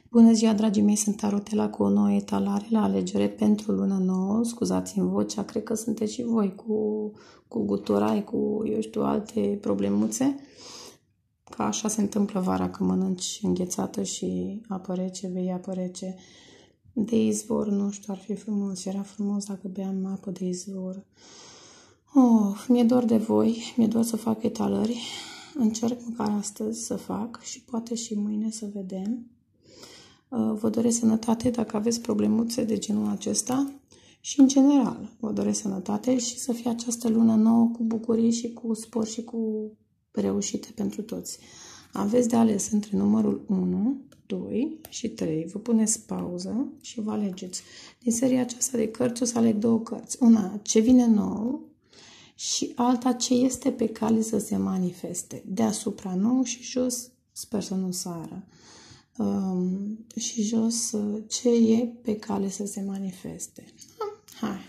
Bună ziua, dragii mei, sunt Tarotela cu o nouă etalare la alegere pentru luna nouă. Scuzați-mi vocea, cred că sunteți și voi cu guturai, cu, eu știu, alte problemuțe. Ca așa se întâmplă vara, că mănânci înghețată și apă rece, bei apă rece. De izvor, nu știu, ar fi frumos. Era frumos dacă beam apă de izvor. Mi-e dor de voi, mi-e dor să fac etalări. Încerc măcar astăzi să fac și poate și mâine să vedem. Vă doresc sănătate dacă aveți problemuțe de genul acesta și în general vă doresc sănătate și să fie această lună nouă cu bucurii și cu spor și cu reușite pentru toți. Aveți de ales între numărul 1, 2 și 3. Vă puneți pauză și vă alegeți. Din seria aceasta de cărți o să aleg două cărți. Una, ce vine nou, și alta, ce este pe cale să se manifeste. Deasupra nou și jos, sper să nu sară. Și jos, ce e pe cale să se manifeste. Hai.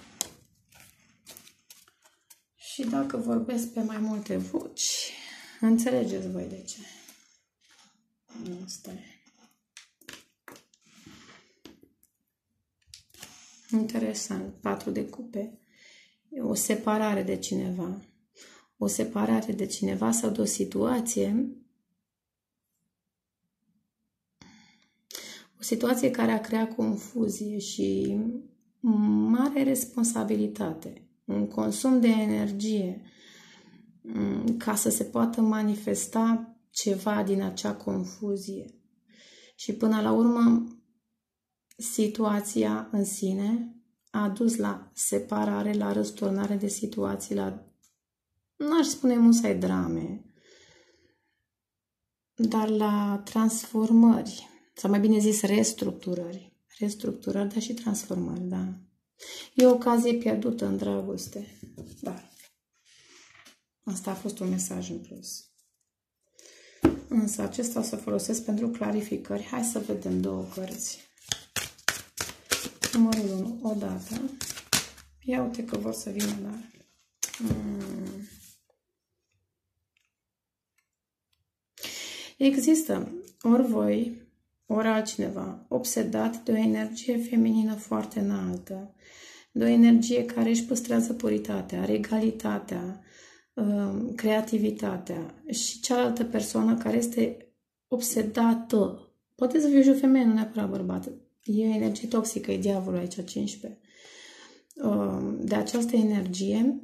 Și dacă vorbesc pe mai multe voci, înțelegeți voi de ce. Asta e. Interesant. 4 de cupe. O separare de cineva. O separare de cineva sau de o situație. O situație care a creat confuzie și mare responsabilitate. Un consum de energie ca să se poată manifesta ceva din acea confuzie. Și până la urmă, situația în sine a dus la separare, la răsturnare de situații, la, n-aș spune musai drame, dar la transformări, sau mai bine zis restructurări. Restructurări, dar și transformări, da. E o ocazie pierdută în dragoste, da. Asta a fost un mesaj în plus. Însă acesta o să folosesc pentru clarificări. Hai să vedem două cărți. Numărul 1, odată. Ia uite că vor să vină, da. Există ori voi, ori altcineva obsedat de o energie feminină foarte înaltă, de o energie care își păstrează puritatea, regalitatea, creativitatea, și cealaltă persoană care este obsedată. Poate să fie și o femeie, nu neapărat bărbat. E energie toxică, e diavolul aici, 15. De această energie,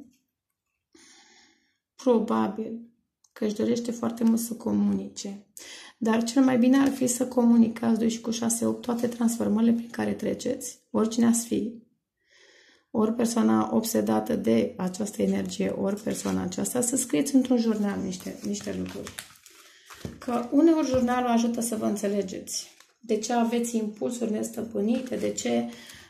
probabil că își dorește foarte mult să comunice. Dar cel mai bine ar fi să comunicați 2 și cu 6, 8, toate transformările prin care treceți, oricine ați fi, ori persoana obsedată de această energie, ori persoana aceasta, să scrieți într-un jurnal niște lucruri. Că uneori jurnalul ajută să vă înțelegeți de ce aveți impulsuri nestăpânite, de ce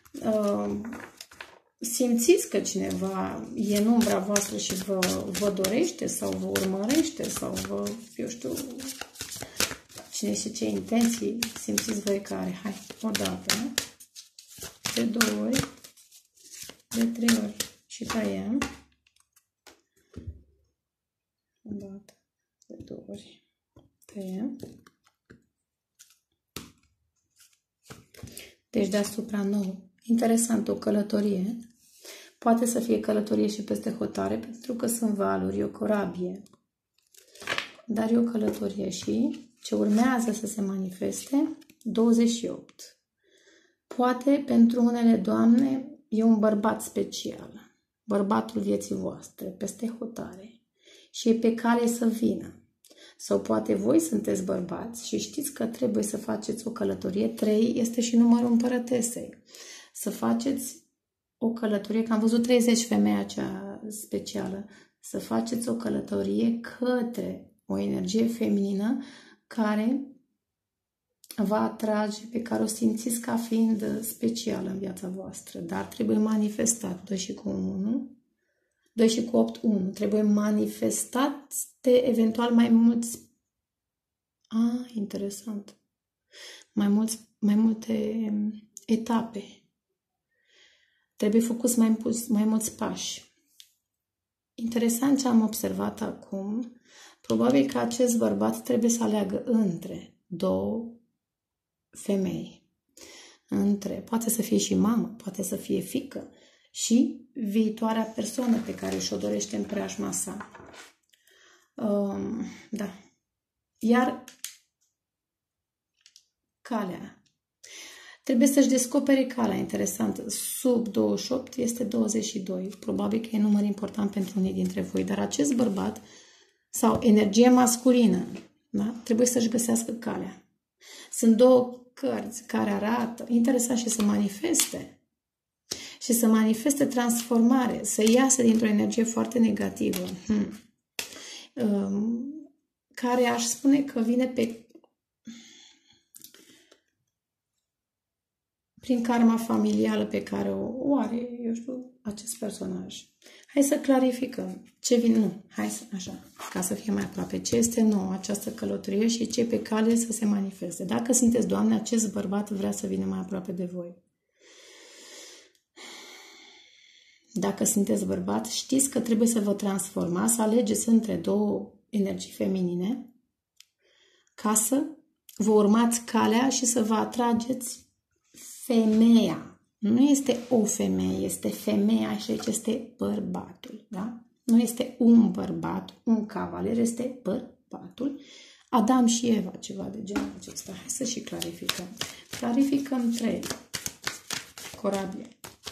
simțiți că cineva e în umbra voastră și vă dorește sau vă urmărește sau vă, eu știu, cine și ce intenții simțiți voi care. Hai, o dată, de 2 ori, de 3 ori și tăiem. O dată, de 2 ori, tăiem. Deci deasupra nou. Interesant, o călătorie. Poate să fie călătorie și peste hotare, pentru că sunt valuri, e o corabie. Dar e o călătorie și ce urmează să se manifeste, 28. Poate pentru unele doamne e un bărbat special, bărbatul vieții voastre, peste hotare, și e pe cale să vină. Sau poate voi sunteți bărbați și știți că trebuie să faceți o călătorie. 3 este și numărul împărătesei. Să faceți o călătorie, că am văzut 30 femeia acea specială, să faceți o călătorie către o energie feminină care va atrage, pe care o simțiți ca fiind specială în viața voastră. Dar trebuie manifestat. 2 și cu 1, 2 și cu 8, 1. Trebuie manifestat de eventual mai mulți. Interesant. Mai multe etape. Trebuie făcuți mai mulți pași. Interesant ce am observat acum. Probabil că acest bărbat trebuie să aleagă între 2 femei. Poate să fie și mamă, poate să fie fiică și viitoarea persoană pe care și-o dorește în preajma sa. Da. Iar calea. Trebuie să-și descopere calea, interesant. Sub 28 este 22. Probabil că e număr important pentru unii dintre voi. Dar acest bărbat sau energie masculină, da? Trebuie să-și găsească calea. Sunt două cărți care arată, interesant, și să manifeste. Și să manifeste transformare, să iasă dintr-o energie foarte negativă. Care aș spune că vine prin karma familială pe care o are, eu știu, acest personaj. Hai să clarificăm ce vine, nu, hai să, așa, ca să fie mai aproape, ce este nou această călătorie și ce pe cale să se manifeste. Dacă sunteți, Doamne, acest bărbat vrea să vină mai aproape de voi. Dacă sunteți bărbat, știți că trebuie să vă transformați, să alegeți între două energii feminine ca să vă urmați calea și să vă atrageți femeia. Nu este o femeie, este femeia și aici este bărbatul. Da? Nu este un bărbat, un cavaler, este bărbatul. Adam și Eva, ceva de genul acesta. Hai să și clarificăm. Clarificăm 3. Corabie.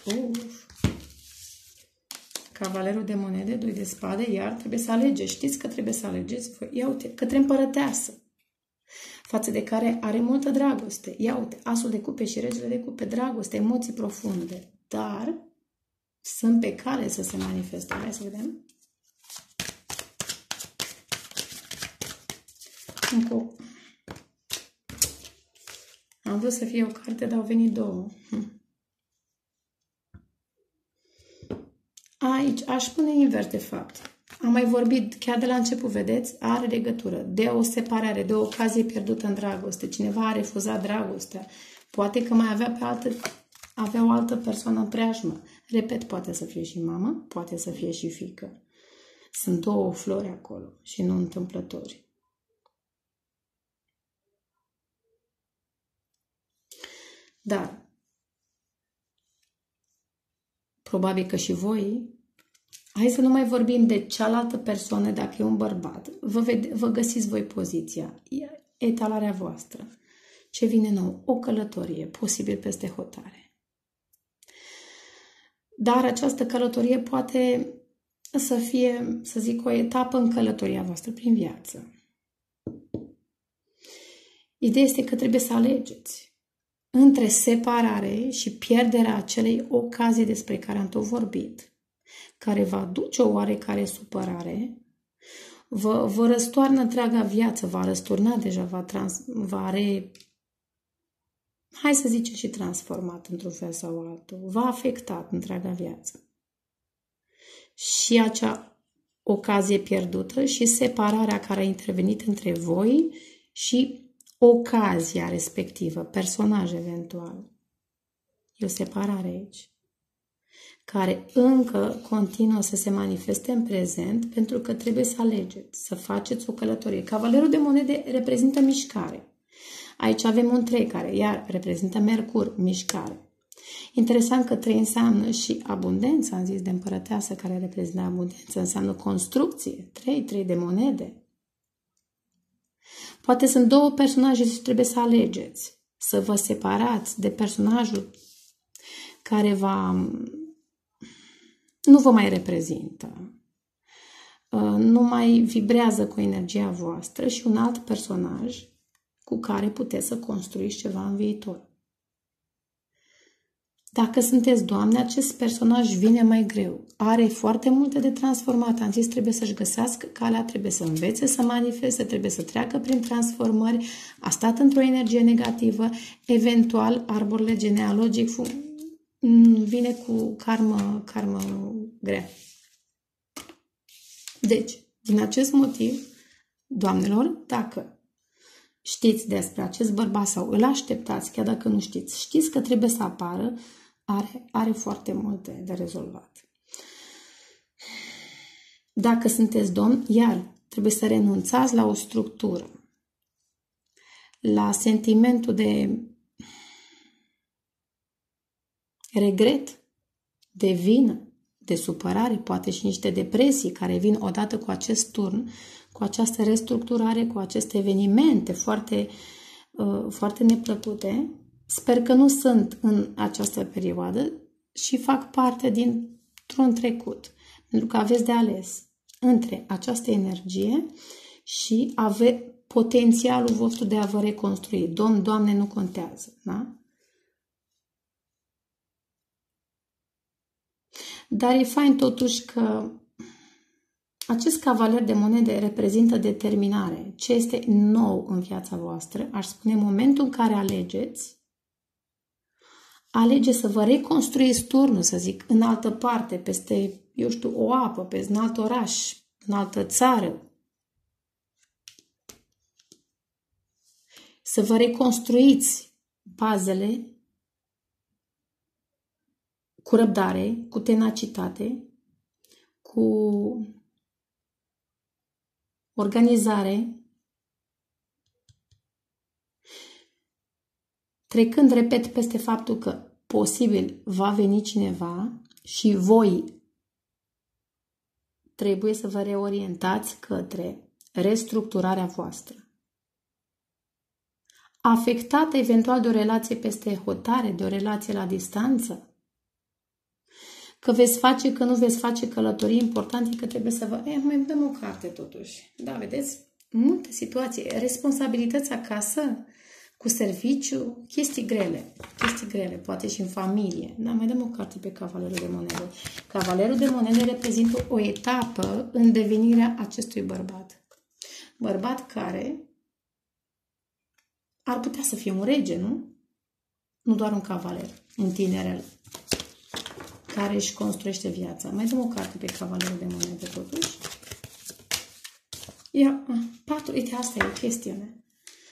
Cavalerul de monede, 2 de spade, iar trebuie să alegeți. Știți că trebuie să alegeți? Ia uite, către împărăteasă, față de care are multă dragoste. Ia uite, asul de cupe și regele de cupe, dragoste, emoții profunde, dar sunt pe cale să se manifeste. Hai să vedem. Am vrut să fie o carte, dar au venit două. Aici aș pune invers, de fapt. Am mai vorbit chiar de la început, vedeți? Are legătură de o separare, de o ocazie pierdută în dragoste. Cineva a refuzat dragostea. Poate că mai avea o altă persoană în preajmă. Repet, poate să fie și mamă, poate să fie și fiică. Sunt două flori acolo și nu întâmplători. Dar probabil că și voi, hai să nu mai vorbim de cealaltă persoană, dacă e un bărbat. Vă găsiți voi poziția, etalarea voastră. Ce vine nou? O călătorie, posibil peste hotare. Dar această călătorie poate să fie, să zic, o etapă în călătoria voastră prin viață. Ideea este că trebuie să alegeți între separare și pierderea acelei ocazii despre care am tot vorbit, care va duce o oarecare supărare, vă răstoarnă întreaga viață, va răsturna deja, hai să zicem și transformat într-un fel sau altul, va afecta întreaga viață. Și acea ocazie pierdută și separarea care a intervenit între voi și ocazia respectivă, personaj eventual. E o separare aici, care încă continuă să se manifeste în prezent, pentru că trebuie să alegeți, să faceți o călătorie. Cavalerul de monede reprezintă mișcare. Aici avem un 3 care iar reprezintă Mercur, mișcare. Interesant că 3 înseamnă și abundență, am zis, de împărăteasă, care reprezintă abundență, înseamnă construcție. 3 de monede. Poate sunt două personaje și trebuie să alegeți, să vă separați de personajul care nu vă mai reprezintă, nu mai vibrează cu energia voastră și un alt personaj cu care puteți să construiți ceva în viitor. Dacă sunteți, Doamne, acest personaj vine mai greu. Are foarte multe de transformat. Am zis, trebuie să-și găsească calea, trebuie să învețe să manifeste, trebuie să treacă prin transformări. A stat într-o energie negativă. Eventual, arborele genealogic vine cu karmă grea. Deci, din acest motiv, doamnelor, dacă știți despre acest bărbat sau îl așteptați, chiar dacă nu știți, știți că trebuie să apară, are foarte multe de rezolvat. Dacă sunteți domn, iar trebuie să renunțați la o structură, la sentimentul de regret, de vină, de supărare, poate și niște depresii care vin odată cu acest turn, cu această restructurare, cu aceste evenimente foarte, foarte neplăcute. Sper că nu sunt în această perioadă și fac parte dintr-un trecut. Pentru că aveți de ales între această energie și potențialul vostru de a vă reconstrui. Doamne, nu contează. Da? Dar e fain totuși că acest cavaler de monede reprezintă determinare. Ce este nou în viața voastră? Aș spune momentul în care alegeți să vă reconstruiți turnul, să zic, în altă parte, peste, eu știu, o apă, peste un alt oraș, în altă țară. Să vă reconstruiți bazele cu răbdare, cu tenacitate, cu organizare, trecând, repet, peste faptul că posibil va veni cineva și voi trebuie să vă reorientați către restructurarea voastră. Afectată eventual de o relație peste hotare, de o relație la distanță, că veți face, că nu veți face călătorii, important e că trebuie să vă... mai dăm o carte totuși. Da, vedeți? Multe situații, responsabilități acasă, cu serviciu, chestii grele, poate și în familie. Da, mai dăm o carte pe Cavalerul de Monede. Cavalerul de Monede reprezintă o etapă în devenirea acestui bărbat. Bărbat care ar putea să fie un rege, nu? Nu doar un cavaler, un tinerel care își construiește viața. Mai dăm o carte pe Cavalerul de Monede, totuși. Ia, 4, uite, asta e o chestiune.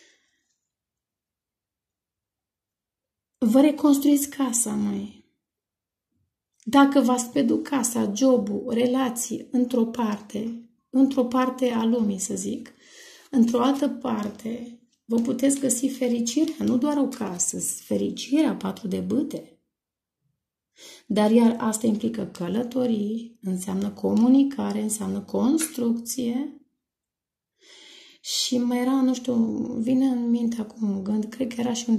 Vă reconstruiți casa, măi. Dacă v-ați pierdut casa, jobul, relații, într-o parte a lumii, să zic, într-o altă parte, vă puteți găsi fericirea, nu doar o casă, fericirea, 4 de bâte. Dar iar asta implică călătorii, înseamnă comunicare, înseamnă construcție. Și mai era, nu știu, vine în minte acum un gând, cred că era și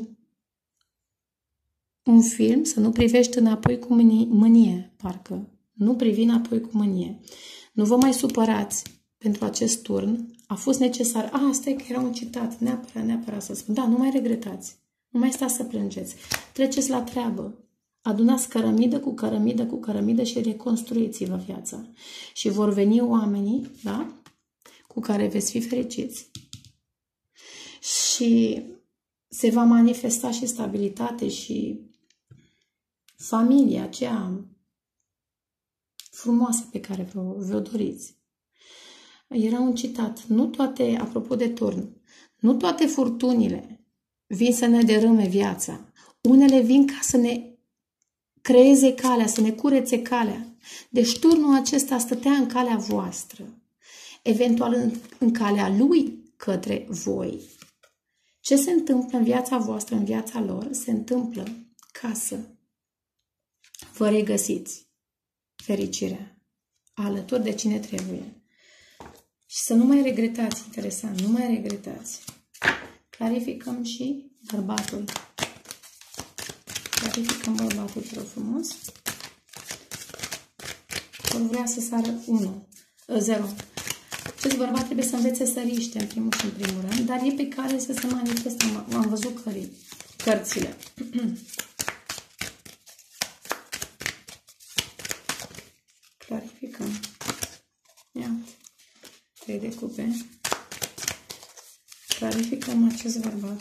un film, să nu privești înapoi cu mânie, parcă. Nu privi înapoi cu mânie. Nu vă mai supărați pentru acest turn. A fost necesar. Asta e că era un citat. Neapărat să spun. Da, nu mai regretați. Nu mai stați să plângeți. Treceți la treabă. Adunați cărămidă cu cărămidă și reconstruiți-vă viața. Și vor veni oamenii, da? Cu care veți fi fericiți. Și se va manifesta și stabilitate și familia aceea frumoasă pe care vă doriți. Era un citat. Nu toate, apropo de turn, nu toate furtunile vin să ne dărâme viața. Unele vin ca să ne creeze calea, să ne curețe calea. Deci turnul acesta stătea în calea voastră. Eventual în calea lui către voi. Ce se întâmplă în viața voastră, în viața lor, se întâmplă ca să vă regăsiți fericirea alături de cine trebuie. Și să nu mai regretați, interesant, nu mai regretați. Clarificăm și bărbatul. Clarificăm bărbatul, te rog frumos. Vor vrea să sară 0. Acest bărbat trebuie să învețe să riște în primul și în primul rând, dar e pe care să se manifeste. Am văzut cărțile. Clarificăm. Ia, 3 de cupe. Clarificăm acest bărbat.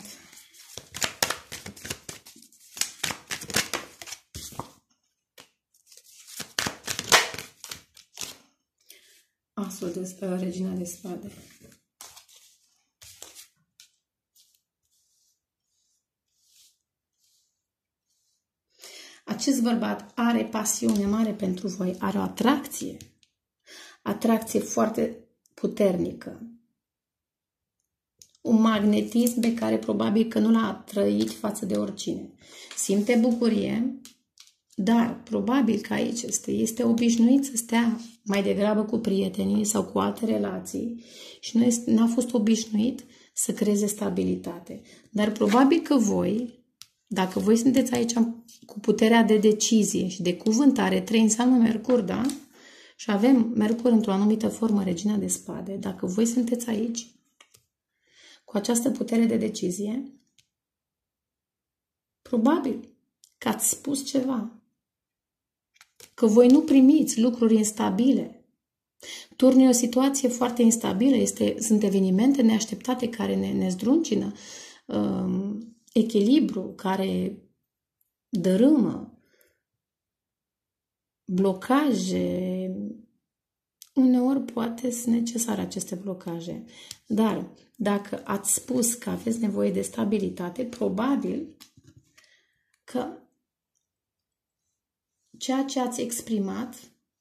Asul de regina de spade. Acest bărbat are pasiune mare pentru voi, are o atracție foarte puternică. Un magnetism pe care probabil că nu l-a trăit față de oricine. Simte bucurie, Dar probabil că aici este obișnuit să stea mai degrabă cu prietenii sau cu alte relații și nu a fost obișnuit să creeze stabilitate. Dar probabil că voi, dacă voi sunteți aici cu puterea de decizie și de cuvântare, 3 înseamnă Mercur, da? Și avem Mercur într-o anumită formă, Regina de Spade. Dacă voi sunteți aici cu această putere de decizie, probabil că ați spus ceva. Că voi nu primiți lucruri instabile. Turnul e o situație foarte instabilă, sunt evenimente neașteptate care ne zdruncină, echilibru care dărâmă, blocaje. Uneori poate sunt necesare aceste blocaje. Dar dacă ați spus că aveți nevoie de stabilitate, probabil că ceea ce ați exprimat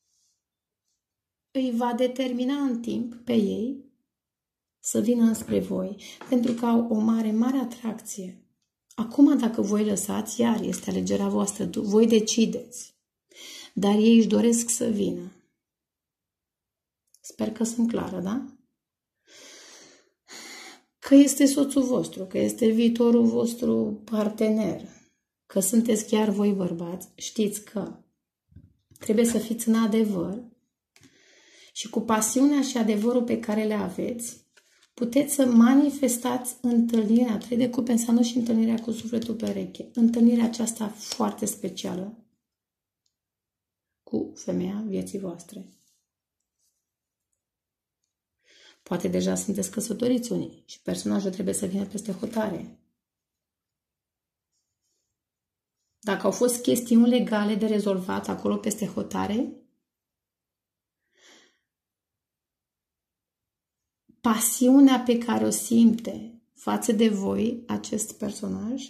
îi va determina în timp pe ei să vină înspre voi, pentru că au o mare atracție. Acum, dacă voi lăsați, iar este alegerea voastră, voi decideți, dar ei își doresc să vină. Sper că sunt clară, da? Că este soțul vostru, că este viitorul vostru partener, că sunteți chiar voi bărbați, știți că trebuie să fiți în adevăr și cu pasiunea și adevărul pe care le aveți, puteți să manifestați întâlnirea, 3 de cupe înseamnă și întâlnirea cu sufletul pereche, întâlnirea aceasta foarte specială cu femeia vieții voastre. Poate deja sunteți căsătoriți unii și personajul trebuie să vină peste hotare. Dacă au fost chestiuni legale de rezolvat acolo peste hotare, pasiunea pe care o simte față de voi acest personaj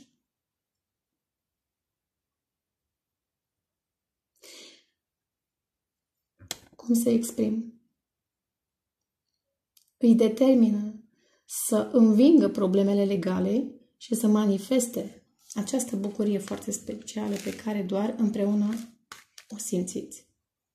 cum să exprim? Îi determină să învingă problemele legale și să manifeste această bucurie foarte specială pe care doar împreună o simțiți.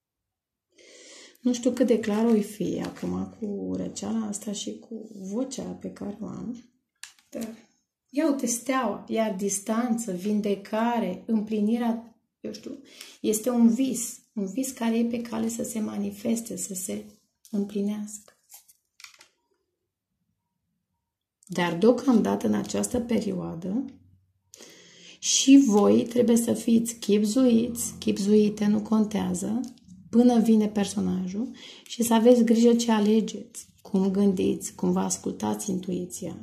Nu știu cât de clar o fi acum cu răceala asta și cu vocea pe care o am. Dar ia uite steaua, iar distanță, vindecare, împlinirea, eu știu, este un vis care e pe cale să se manifeste, să se împlinească. Dar deocamdată în această perioadă și voi trebuie să fiți chipzuite, nu contează, până vine personajul și să aveți grijă ce alegeți, cum gândiți, cum vă ascultați intuiția.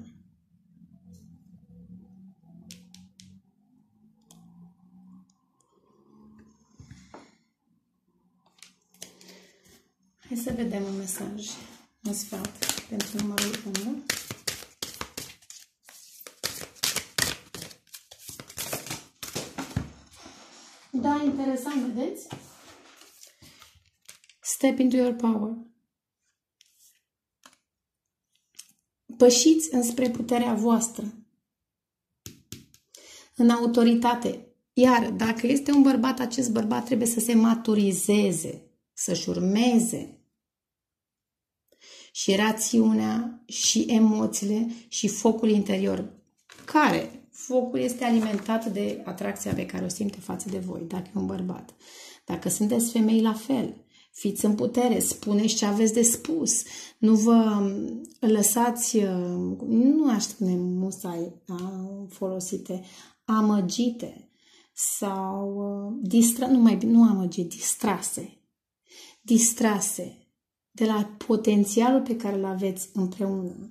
Hai să vedem un mesaj, un sfat pentru numărul 1. Da, interesant, vedeți? Step into your power. Pășiți înspre puterea voastră. În autoritate. Iar dacă este un bărbat, acest bărbat trebuie să se maturizeze, să-și urmeze și rațiunea, și emoțiile, și focul interior. Care? Focul este alimentat de atracția pe care o simte față de voi, dacă e un bărbat. Dacă sunteți femei, la fel. Fiți în putere, spuneți ce aveți de spus. Nu vă lăsați, nu aș spune musai folosite, amăgite sau distrase de la potențialul pe care îl aveți împreună.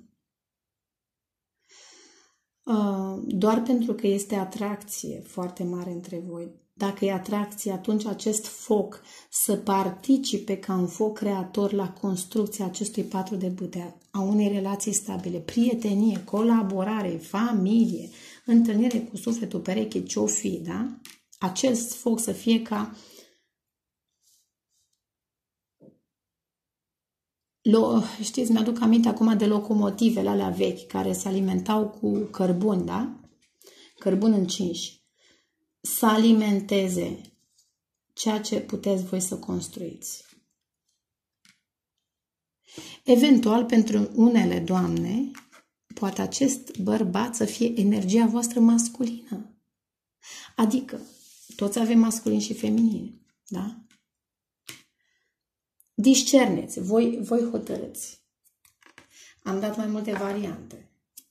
Doar pentru că este atracție foarte mare între voi. Dacă e atracție, atunci acest foc să participe ca un foc creator la construcția acestui 4 de bâte, a unei relații stabile, prietenie, colaborare, familie, întâlnire cu sufletul pereche, ce-o fi, da? Acest foc să fie ca știți, mi-aduc aminte acum de locomotivele alea vechi care se alimentau cu cărbuni, da? Cărbuni încinși. Să alimenteze ceea ce puteți voi să construiți. Eventual, pentru unele doamne, poate acest bărbat să fie energia voastră masculină. Adică, toți avem masculin și feminin, da? Discerneți, voi hotărâți. Am dat mai multe variante.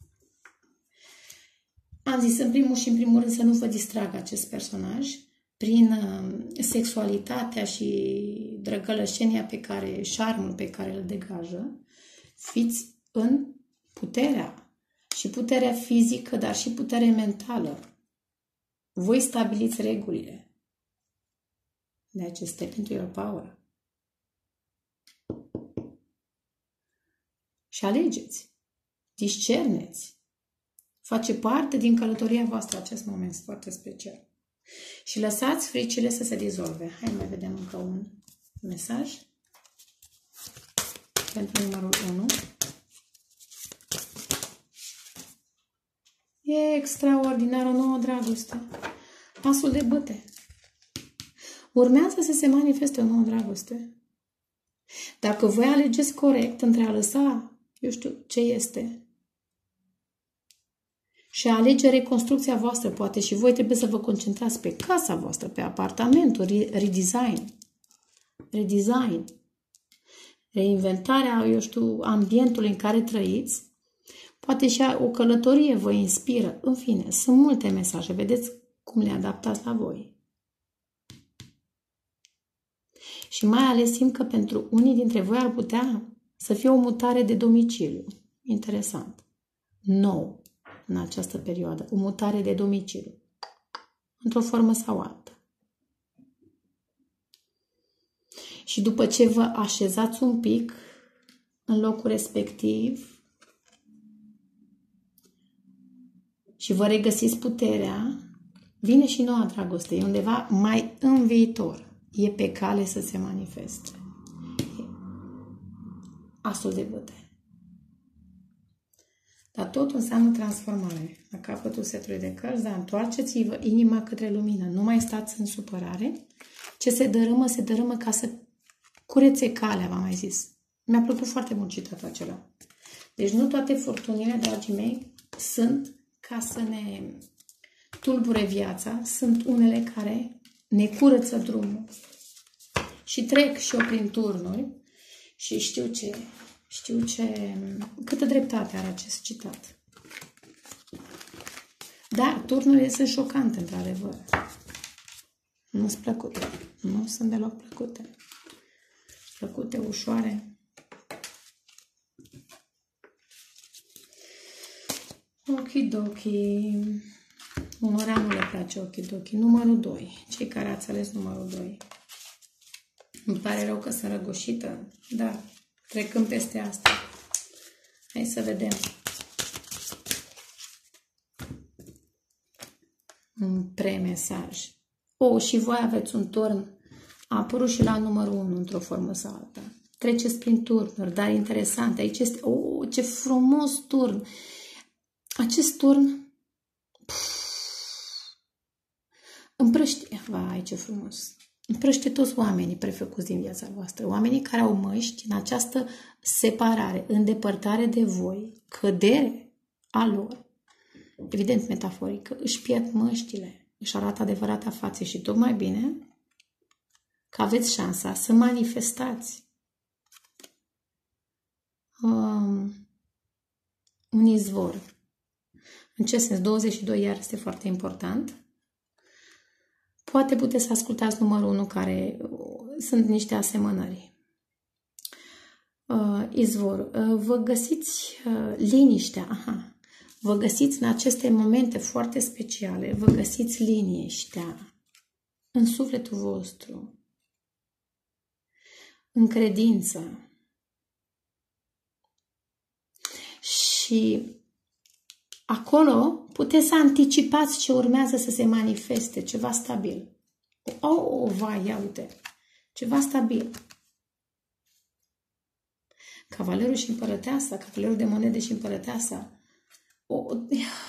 Am zis în primul rând să nu vă distragă acest personaj prin sexualitatea și drăgălășenia șarmul pe care îl degajă. Fiți în puterea și puterea fizică, dar și puterea mentală. Voi stabiliți regulile. De acest step into your power. Și alegeți. Discerneți. Face parte din călătoria voastră acest moment foarte special. Și lăsați fricile să se dizolve. Hai mai vedem încă un mesaj. Pentru numărul 1. E extraordinar, o nouă dragoste. Asul de bâte. Urmează să se manifeste o nouă dragoste. Dacă voi alegeți corect între a lăsa, eu știu ce este, și a alege reconstrucția voastră, poate și voi trebuie să vă concentrați pe casa voastră, pe apartamentul, redesign, reinventarea, eu știu, ambientului în care trăiți, poate și o călătorie vă inspiră. În fine, sunt multe mesaje, vedeți cum le adaptați la voi. Și mai ales simt că pentru unii dintre voi ar putea să fie o mutare de domiciliu. Interesant. Nou. În această perioadă, o mutare de domiciliu, într-o formă sau alta. Și după ce vă așezați un pic în locul respectiv și vă regăsiți puterea, vine și noua dragoste, e undeva mai în viitor, e pe cale să se manifeste. Asul de bâte. Dar tot înseamnă transformare. La capătul setului de cărți, dar întoarceți-vă inima către lumină. Nu mai stați în supărare. Ce se dărâmă ca să curețe calea, v-am mai zis. Mi-a plăcut foarte mult citatul acela. Deci nu toate furtunile, dragii mei, sunt ca să ne tulbure viața. Sunt unele care ne curăță drumul. Și trec și eu prin turnuri și știu câtă dreptate are acest citat. Dar turnurile sunt șocante, într-adevăr. Nu sunt plăcute. Nu sunt deloc plăcute. Plăcute, ușoare. Okidoki. Unora nu le place okidoki. Numărul 2. Cei care ați ales numărul 2. Îmi pare rău că sunt răgoșită, dar trecând peste asta. Hai să vedem. Un premesaj. Și voi aveți un turn. A apărut și la numărul 1 într-o formă sau alta. Treceți prin turnuri, dar interesant. Aici este... ce frumos turn! Acest turn împrăștie. Vai, ce frumos! Împrăște toți oamenii prefăcuți din viața voastră. Oamenii care au măști în această separare, îndepărtare de voi, cădere a lor. Evident, metaforică, își pierd măștile, își arată adevărata față și tocmai bine că aveți șansa să manifestați un izvor. În ce sens? 22 iar este foarte important. Poate puteți să ascultați numărul 1 care sunt niște asemănări. Izvor. Vă găsiți liniștea. Vă găsiți în aceste momente foarte speciale. Vă găsiți liniștea în sufletul vostru. În credință. Și acolo puteți să anticipați ce urmează să se manifeste, ceva stabil. Vai, ia uite, ceva stabil. Cavalerul și împărăteasa, cavalerul de monede și împărăteasa.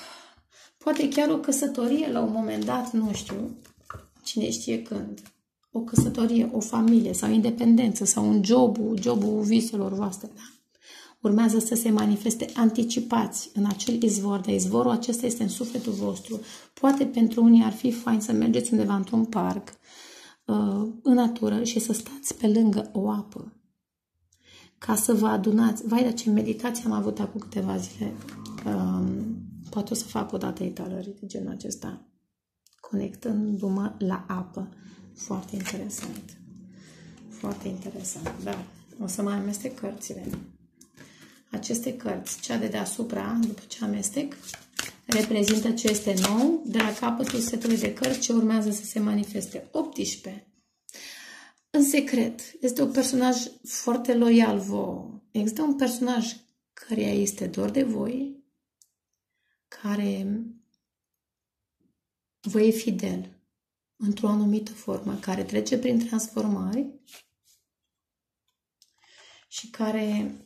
Poate chiar o căsătorie la un moment dat, nu știu, cine știe când. o căsătorie, o familie sau independență sau un jobul viselor voastre, da? Urmează să se manifeste anticipați în acel izvor, dar izvorul acesta este în sufletul vostru. Poate pentru unii ar fi fain să mergeți undeva într-un parc, în natură și să stați pe lângă o apă, ca să vă adunați. Vai, dar ce meditație am avut acum câteva zile. Poate o să fac o dată etalării de genul acesta, conectându-mă la apă. Foarte interesant. Foarte interesant, da. O să mai amestec cărțile. Aceste cărți, cea de deasupra, după ce amestec, reprezintă ce este nou, de la capătul setului de cărți ce urmează să se manifeste. 18. În secret, este un personaj foarte loial vouă. Există un personaj căreia este dor de voi, care vă e fidel într-o anumită formă, care trece prin transformări și care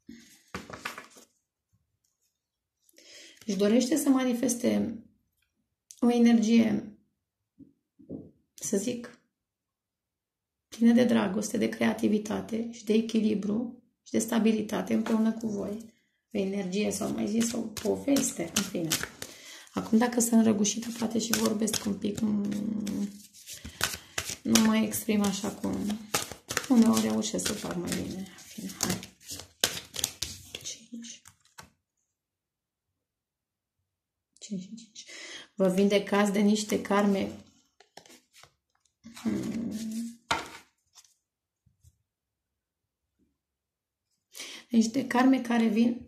își dorește să manifeste o energie, să zic, plină de dragoste, de creativitate și de echilibru și de stabilitate împreună cu voi. O energie, sau mai zis, o poveste, în fine. Acum, dacă sunt răgușită, poate și vorbesc un pic, nu mă exprim așa cum uneori reușesc să fac mai bine. În fine, hai. 5. Vă vindecați de niște karme niște karme care vin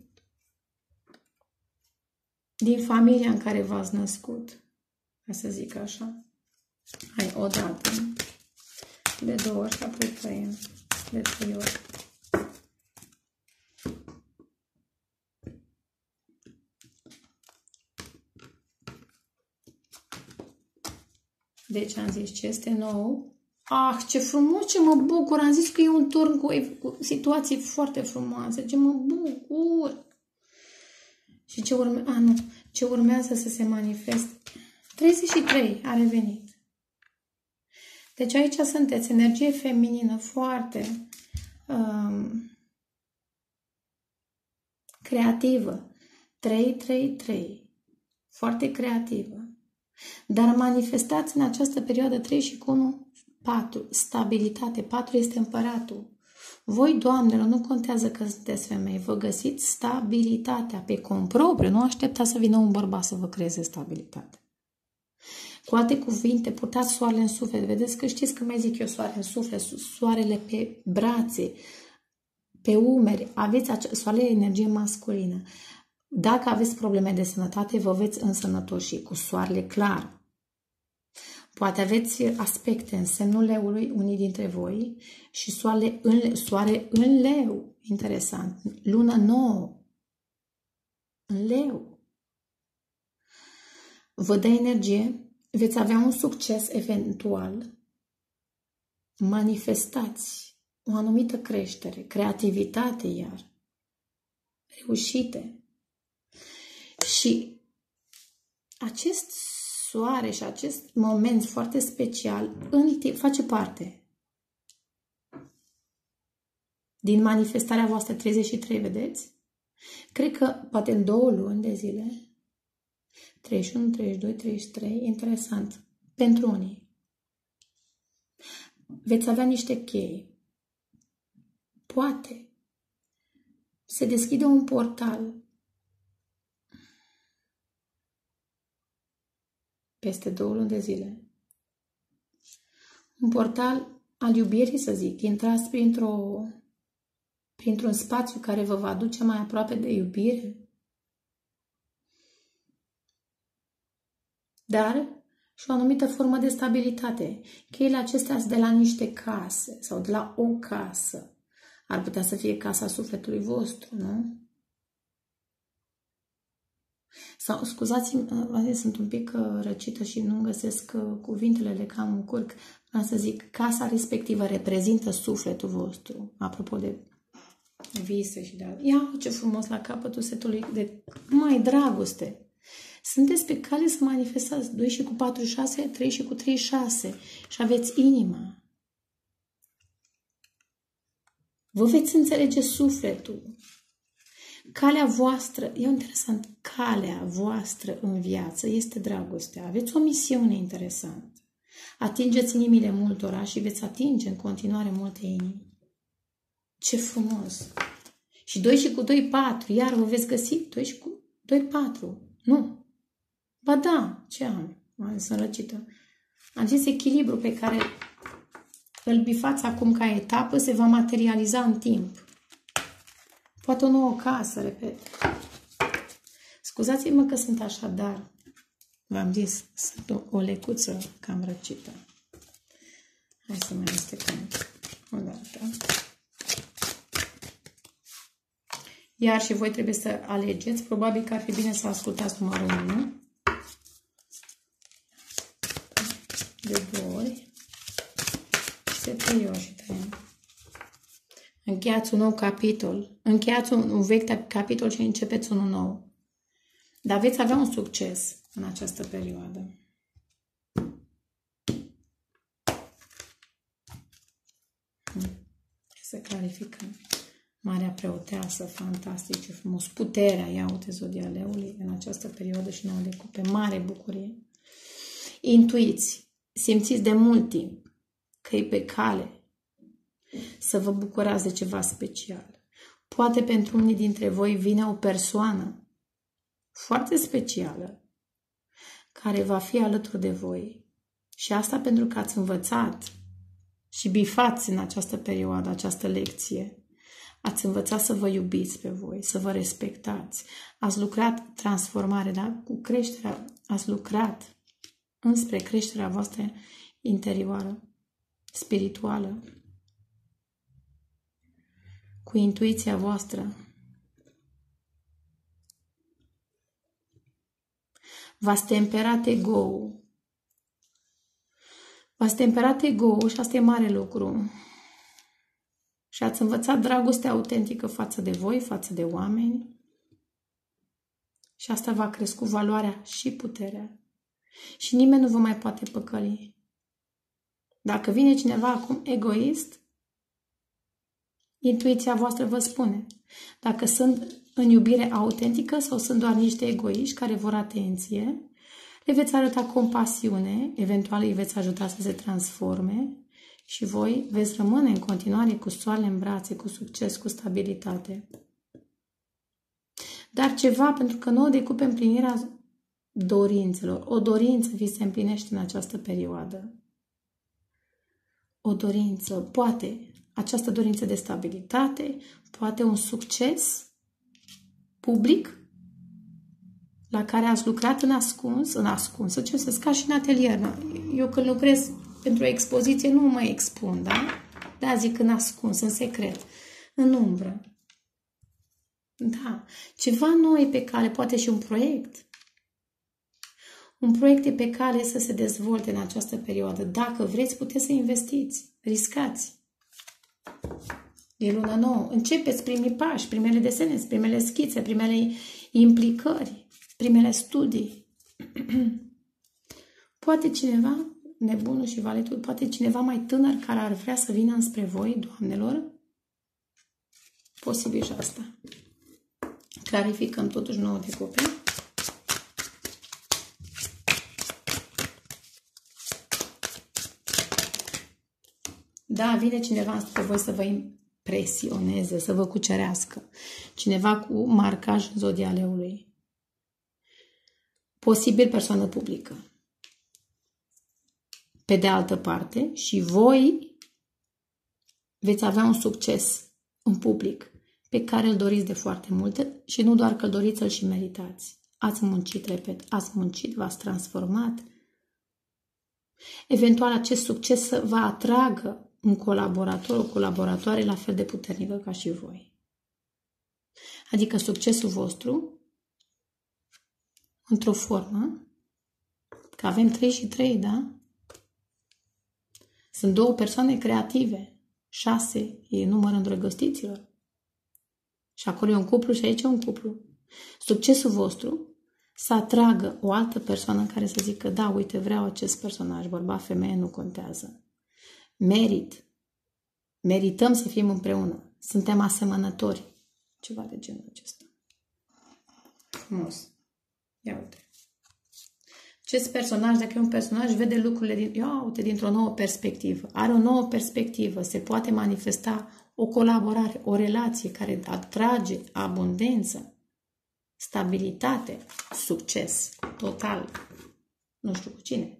din familia în care v-ați născut, ca să zic așa. Hai, o dată, de 2 ori și apoi tăiem, de 3 ori. Deci am zis ce este nou. Ah, ce frumos, ce mă bucur! Am zis că e un turn cu situații foarte frumoase. Ce mă bucur! Și ce urmează să se manifeste? 33 a revenit. Deci aici sunteți energie feminină foarte creativă. 3. Foarte creativă. Dar manifestați în această perioadă 3 și cu 1, 4. Stabilitate. 4 este împăratul. Voi, doamnelor, nu contează că sunteți femei. Vă găsiți stabilitatea pe cont propriu. Nu așteptați să vină un bărbat să vă creeze stabilitate. Cu alte cuvinte, purtați soarele în suflet. Vedeți că știți că mai zic eu soare în suflet, soarele pe brațe, pe umeri. Aveți soarele energie masculină. Dacă aveți probleme de sănătate, vă veți însănătoși cu soarele clar. Poate aveți aspecte în semnul leului, unii dintre voi, și soare în leu. Interesant. Lună nouă. În leu. Vă dă energie, veți avea un succes eventual. Manifestați o anumită creștere, creativitate iar, reușite. Și acest soare și acest moment foarte special face parte din manifestarea voastră 33, vedeți? Cred că poate în 2 luni de zile, 31, 32, 33, interesant, pentru unii. Veți avea niște chei. Poate se deschide un portal peste 2 luni de zile. Un portal al iubirii, să zic. Intrați printr-un spațiu care vă va aduce mai aproape de iubire. Dar și o anumită formă de stabilitate. Cheile acestea sunt de la niște case sau de la o casă. Ar putea să fie casa sufletului vostru, nu? Sau, scuzați-mă, sunt un pic răcită și nu găsesc cuvintele, le cam încurc. Vreau să zic, casa respectivă reprezintă sufletul vostru. Apropo de vise și de alții. Ia, ce frumos la capătul setului de mai dragoste. Sunteți pe cale să manifestați 2 și cu 4, 6, 3 și cu 3, 6 și aveți inima. Vă veți înțelege sufletul. Calea voastră, e interesant, calea voastră în viață este dragostea. Aveți o misiune interesantă. Atingeți inimile multora și veți atinge în continuare multe inimi. Ce frumos! Și 2 și cu 2, 4. Iar vă veți găsi 2 și cu 2, 4. Nu. Ba da, ce am? Sunt răcită. Am zis echilibru pe care îl bifați acum ca etapă se va materializa în timp. Poate o nouă casă, repet. Scuzați-mă că sunt așa, dar v-am zis, sunt o lecuță cam răcită. Hai să mai amestecăm o dată. Iar și voi trebuie să alegeți. Probabil că ar fi bine să ascultați numărul 1. De 2 ori. Se tăie și tăiem. Încheiați un nou capitol. Încheiați un vechi capitol și începeți unul nou. Dar veți avea un succes în această perioadă. Să clarificăm. Marea preoteasă, fantastic, ce frumos. Puterea, ia uite, zodia leului în această perioadă și 9 de cupe. Mare bucurie. Intuiți, simțiți de mult timp că e pe cale să vă bucurați de ceva special. Poate pentru unii dintre voi vine o persoană foarte specială care va fi alături de voi. Și asta pentru că ați învățat și bifați în această perioadă, această lecție. Ați învățat să vă iubiți pe voi, să vă respectați. Ați lucrat transformare, da? Cu creșterea, ați lucrat înspre creșterea voastră interioară, spirituală, cu intuiția voastră. V-ați temperat ego-ul. V-ați temperat ego-ul și asta e mare lucru. Și ați învățat dragostea autentică față de voi, față de oameni. Și asta v-a crescut valoarea și puterea. Și nimeni nu vă mai poate păcăli. Dacă vine cineva acum egoist, intuiția voastră vă spune dacă sunt în iubire autentică sau sunt doar niște egoiști care vor atenție, le veți arăta compasiune, eventual îi veți ajuta să se transforme și voi veți rămâne în continuare cu soarele în brațe, cu succes, cu stabilitate. Dar ceva, pentru că 9 de cupe, împlinirea dorințelor, o dorință vi se împlinește în această perioadă. O dorință, poate această dorință de stabilitate, poate un succes public la care ați lucrat în ascuns, ce să ca și în atelier. Eu când lucrez pentru o expoziție nu mă expun, da? Da, zic în ascuns, în secret, în umbră. Da, ceva nou e pe cale, poate și un proiect. Un proiect e pe cale să se dezvolte în această perioadă. Dacă vreți, puteți să investiți, riscați. E luna nouă. Începeți primii pași, primele desene, primele schițe, primele implicări, primele studii. Poate cineva, nebunul și valetul, poate cineva mai tânăr care ar vrea să vină înspre voi, doamnelor? Posibil și asta. Clarificăm totuși 9 de cupe. Da, vine cineva înspre voi să vă impresioneze, să vă cucerească. Cineva cu marcaj în zodia leului. Posibil persoană publică. Pe de altă parte, și voi veți avea un succes în public pe care îl doriți de foarte multe și nu doar că îl doriți, îl și meritați. Ați muncit, repet, ați muncit, v-ați transformat. Eventual acest succes să vă atragă un colaborator, o colaboratoare la fel de puternică ca și voi. Adică succesul vostru, într-o formă, că avem 3 și 3, da? Sunt 2 persoane creative, 6 e numărul îndrăgostiților. Și acolo e un cuplu și aici e un cuplu. Succesul vostru să atragă o altă persoană care să zică, da, uite, vreau acest personaj, bărbat, femeie, nu contează. Merităm să fim împreună. Suntem asemănători. Ceva de genul acesta. Frumos. Ia uite. Acest personaj, dacă e un personaj, vede lucrurile dintr-o nouă perspectivă. Are o nouă perspectivă. Se poate manifesta o colaborare, o relație care atrage abundență, stabilitate, succes total. Nu știu cu cine.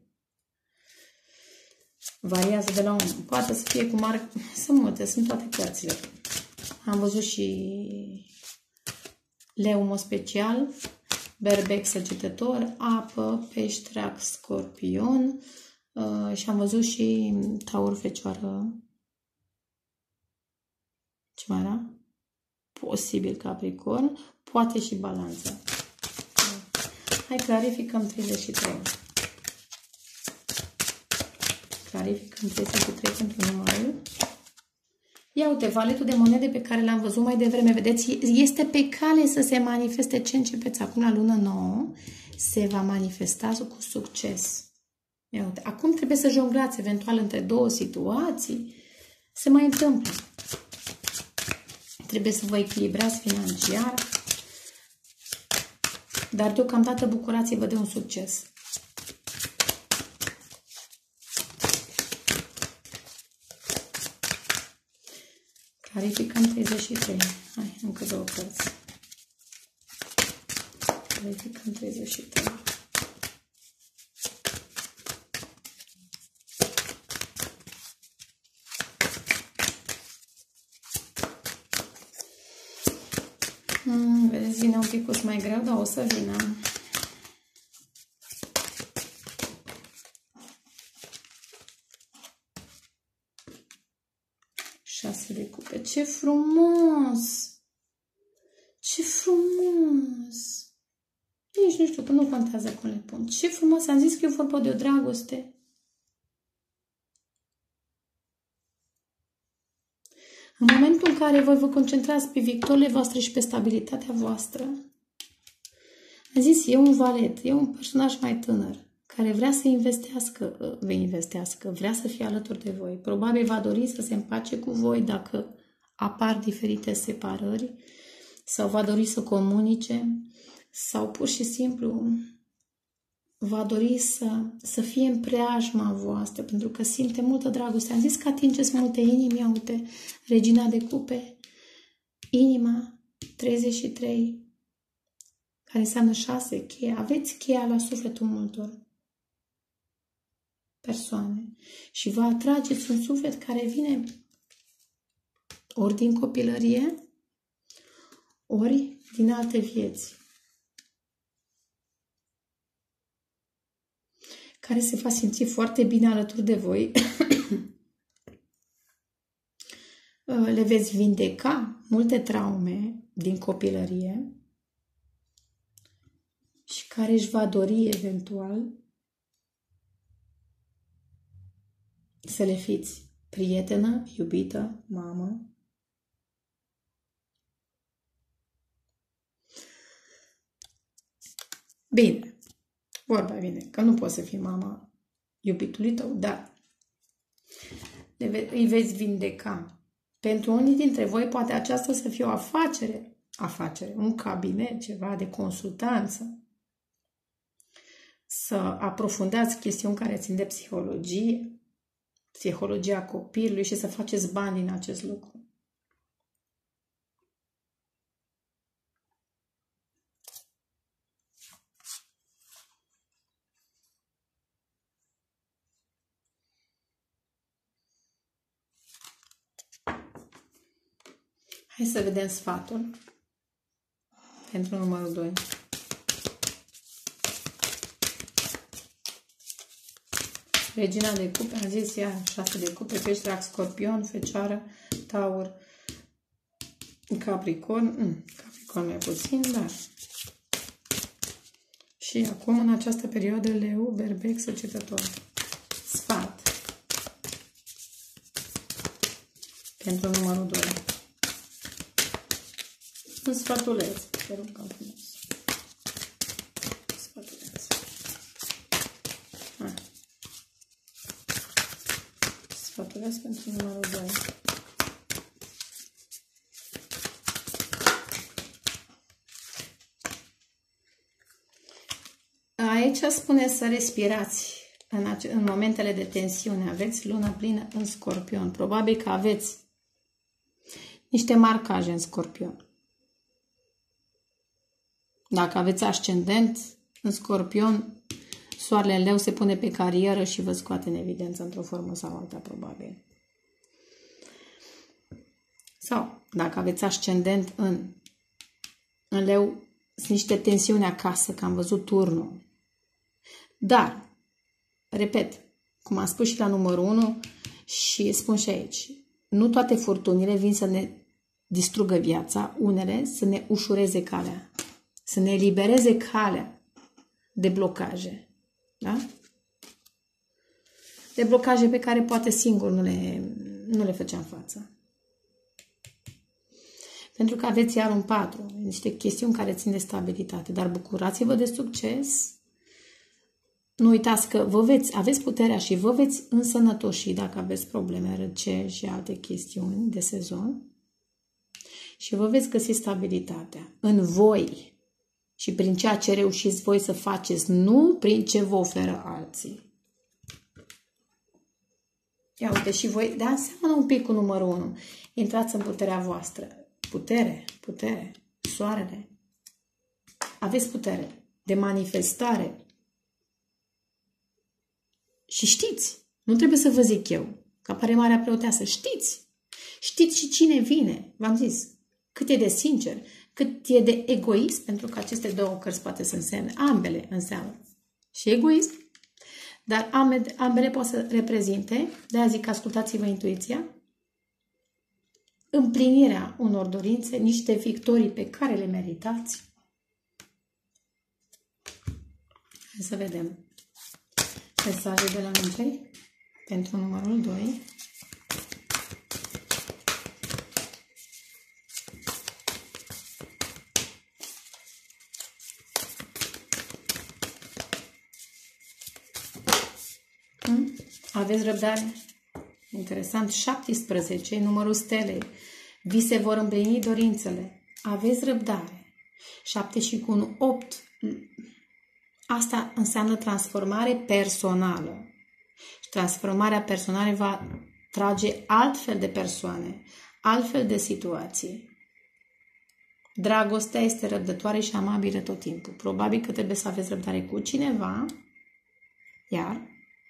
Variază de la un... Poate să fie cu mare... Sunt multe, sunt toate cărțile. Am văzut și Leu special, Berbec Săgetător, Apă, Pești, Rac, Scorpion și am văzut și Taur, Fecioară. Ce mai era? Posibil Capricorn, poate și Balanță. Hai, clarificăm 33. Clarificăm 33 pentru numărul. Ia uite, valetul de monede pe care l-am văzut mai devreme, vedeți, este pe cale să se manifeste ce începeți acum la lună nouă, se va manifesta cu succes. Ia uite, acum trebuie să jonglați eventual între două situații, se mai întâmplă. Trebuie să vă echilibrați financiar, dar deocamdată bucurați-vă de un succes. Clarificăm 33. Hai, încă două cărți. Clarificăm 33. Vedeți, vine un pic mai greu, dar o să vină. Șase de cupe. Ce frumos! Ce frumos! Nici nu știu, că nu contează cum le pun. Ce frumos! Am zis că e vorba de o dragoste. În momentul în care voi vă concentrați pe victoriile voastre și pe stabilitatea voastră, am zis, e un valet, e un personaj mai tânăr, care vrea să investească, vrea să fie alături de voi. Probabil va dori să se împace cu voi dacă apar diferite separări sau va dori să comunice sau pur și simplu va dori să fie în preajma voastră pentru că simte multă dragoste. Am zis că atingeți multe inimi, ia uite, Regina de Cupe, inima 33, care înseamnă 6, cheia. Aveți cheia la sufletul multor persoane și vă atrageți un suflet care vine ori din copilărie, ori din alte vieți, care se va simți foarte bine alături de voi. Le veți vindeca multe traume din copilărie și care își va dori eventual să le fiți prietenă, iubită, mamă. Bine, vorba bine, că nu poți să fii mama iubitului tău, dar îi veți vindeca. Pentru unii dintre voi poate aceasta să fie o afacere, un cabinet, ceva de consultanță. Să aprofundați chestiuni care țin de psihologie, psihologia copilului și să faceți bani din acest lucru. Hai să vedem sfatul pentru numărul 2. Regina de Cupe, am zis ea, 6 de cupe, Pești, Rac, Scorpion, Fecioară, Taur, Capricorn. Capricorn mai puțin, dar... Și acum, în această perioadă, Leu, Berbec, Săgetător. Sfat. Pentru numărul 2. Un sfatuleț. Te rugăm frumos. Sfatuleț. Hai. Sfatuleț pentru numărul 2. Aici spune să respirați în momentele de tensiune. Aveți lună plină în Scorpion. Probabil că aveți niște marcaje în Scorpion. Dacă aveți ascendent în Scorpion, soarele în Leu se pune pe carieră și vă scoate în evidență într-o formă sau alta, probabil. Sau, dacă aveți ascendent în Leu, sunt niște tensiuni acasă, că am văzut turnul. Dar, repet, cum am spus și la numărul 1 și spun și aici, nu toate furtunile vin să ne distrugă viața, unele să ne ușureze calea, să ne elibereze calea de blocaje. Da? De blocaje pe care poate singur nu le făceam față. Pentru că aveți iar un 4, niște chestiuni care țin de stabilitate, dar bucurați-vă de succes. Nu uitați că aveți puterea și vă veți însănătoși dacă aveți probleme, răceli și alte chestiuni de sezon. Și vă veți găsi stabilitatea în voi și prin ceea ce reușiți voi să faceți, nu prin ce vă oferă alții. Ia uite și voi, dar seamănă un pic cu numărul 1. Intrați în puterea voastră. Putere, soarele. Aveți putere de manifestare. Și știți, nu trebuie să vă zic eu, că apare Marea Preoteasă, știți. Știți și cine vine, v-am zis, cât e de sincer, cât e de egoist, pentru că aceste două cărți poate să însemne, ambele înseamnă și egoist, dar ambele pot să reprezinte, de-aia zic, ascultați-vă intuiția, împlinirea unor dorințe, niște victorii pe care le meritați. Hai să vedem mesaje de la îngeri pentru numărul 2. Aveți răbdare? Interesant. 17, numărul stelei. Vi se vor împlini dorințele. Aveți răbdare. 7 și cu 1, 8. Asta înseamnă transformare personală. Și transformarea personală va trage altfel de persoane, altfel de situații. Dragostea este răbdătoare și amabilă tot timpul. Probabil că trebuie să aveți răbdare cu cineva, iar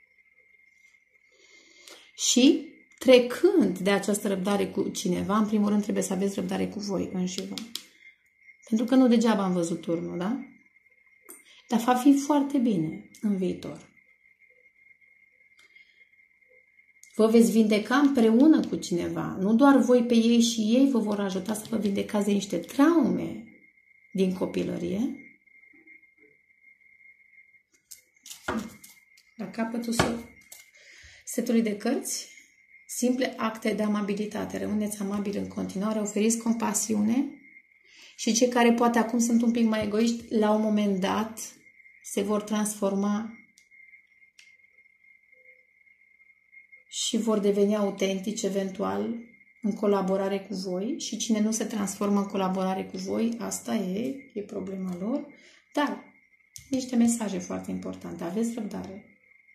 și trecând de această răbdare cu cineva, în primul rând trebuie să aveți răbdare cu voi înșivă. Pentru că nu degeaba am văzut turnul, da? Dar va fi foarte bine în viitor. Vă veți vindeca împreună cu cineva. Nu doar voi pe ei și ei vă vor ajuta să vă vindecați de niște traume din copilărie. La capătul setului de cărți, simple acte de amabilitate. Rămâneți amabili în continuare, oferiți compasiune și cei care poate acum sunt un pic mai egoiști, la un moment dat se vor transforma și vor deveni autentici eventual în colaborare cu voi și cine nu se transformă în colaborare cu voi, asta e problema lor, dar niște mesaje foarte importante. Aveți răbdare.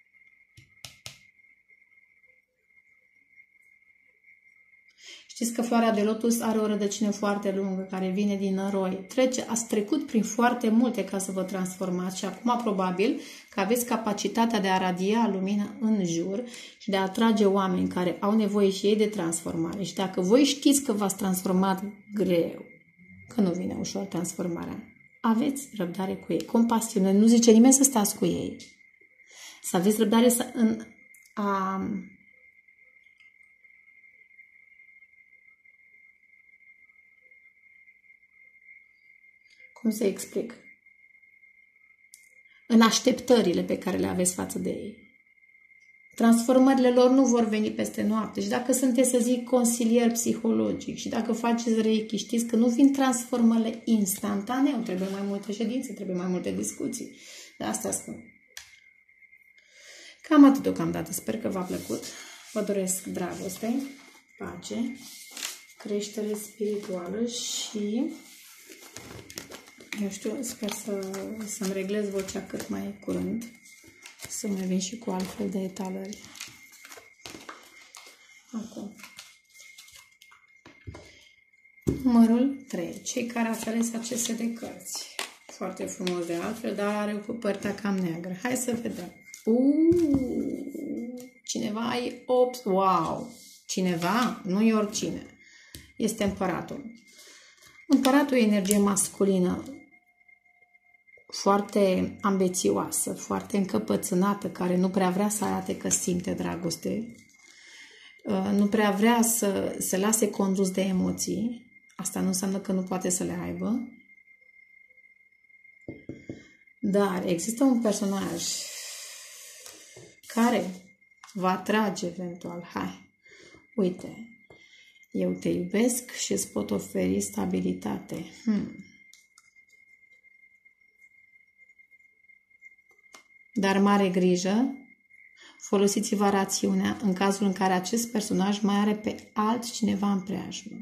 Știți că floarea de lotus are o rădăcină foarte lungă care vine din năroi. Ați trecut prin foarte multe ca să vă transformați și acum probabil că aveți capacitatea de a radia lumină în jur și de a atrage oameni care au nevoie și ei de transformare. Și dacă voi știți că v-ați transformat greu, că nu vine ușor transformarea, aveți răbdare cu ei, compasiune. Nu zice nimeni să stați cu ei. Să aveți răbdare cum să explic? În așteptările pe care le aveți față de ei. Transformările lor nu vor veni peste noapte. Și dacă sunteți, să zic, consilier psihologic și dacă faceți reiki, știți că nu vin transformările instantaneu. Trebuie mai multe ședințe, trebuie mai multe discuții. De asta spun. Cam atât deocamdată. Sper că v-a plăcut. Vă doresc dragoste, pace, creștere spirituală și Eu știu, sper să-mi reglez vocea cât mai curând. Să mai vin și cu altfel de etalări. Acum. Numărul 3. Cei care ați ales aceste de cărți. Foarte frumos de altfel, dar are o părtea cam neagră. Hai să vedem. Cineva e 8. Wow! Cineva, nu e oricine. Este împăratul. Împăratul e energie masculină, foarte ambițioasă, foarte încăpățânată, care nu prea vrea să arate că simte dragoste, nu prea vrea să se lase condus de emoții. Asta nu înseamnă că nu poate să le aibă. Dar există un personaj care va atrage eventual. Hai, uite, eu te iubesc și îți pot oferi stabilitate. Dar mare grijă, folosiți-vă rațiunea în cazul în care acest personaj mai are pe altcineva în preajmă.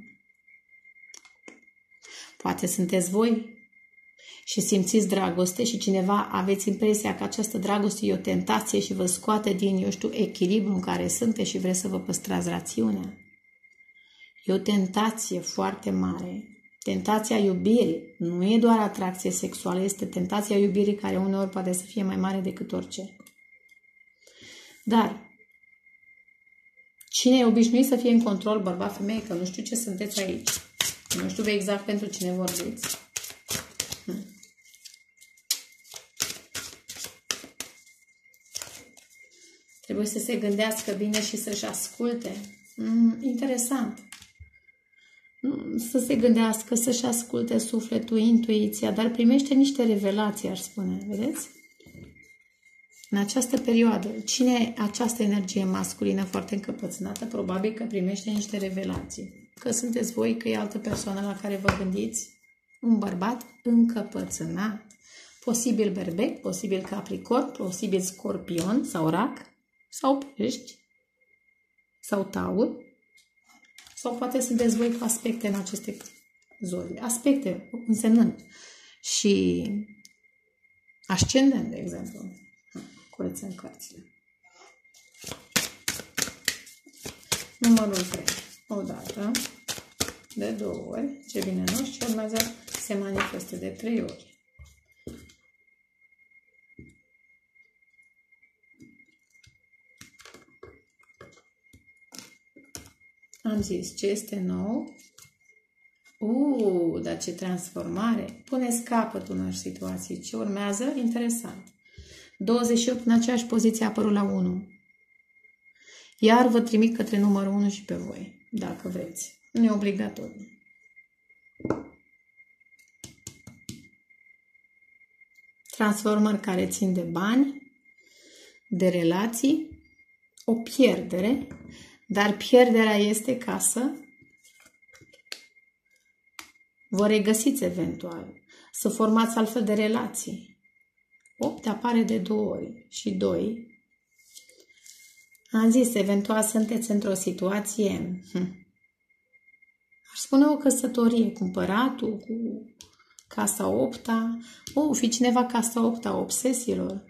Poate sunteți voi și simțiți dragoste și cineva aveți impresia că această dragoste e o tentație și vă scoate din, eu știu, echilibru în care sunteți și vreți să vă păstrați rațiunea. E o tentație foarte mare. Tentația iubirii nu e doar atracție sexuală, este tentația iubirii care uneori poate să fie mai mare decât orice. Dar cine e obișnuit să fie în control, bărbat, femeie, că nu știu ce sunteți aici, nu știu exact pentru cine vorbiți. Trebuie să se gândească bine și să-și asculte. Interesant. Să se gândească, să-și asculte sufletul, intuiția, dar primește niște revelații, aș spune. Vedeți? În această perioadă, cine e această energie masculină foarte încăpățânată, probabil că primește niște revelații. Că sunteți voi, că e altă persoană la care vă gândiți, un bărbat încăpățânat. Posibil berbec, posibil capricorn, posibil scorpion sau rac, sau pești, sau taur, sau poate sunteți voi cu aspecte în aceste zone. Aspecte însemnând și ascendent, de exemplu. Curățăm cărțile. Numărul 3. O dată, de 2 ori, ce bine nu, și urmează se manifestă de 3 ori. Am zis ce este nou. Dar ce transformare! Puneți capăt unor situații. Ce urmează? Interesant. 28 în aceeași poziție a apărut la 1. Iar vă trimit către numărul 1 și pe voi, dacă vreți. Nu e obligatoriu. Transformări care țin de bani, de relații, o pierdere, dar pierderea este ca să vă regăsiți eventual, să formați altfel de relații. 8 apare de 2 ori și 2. Am zis, eventual sunteți într-o situație, aș spune o căsătorie, cu împăratul, cu casa 8-a, fi cineva casa 8-a, obsesiilor,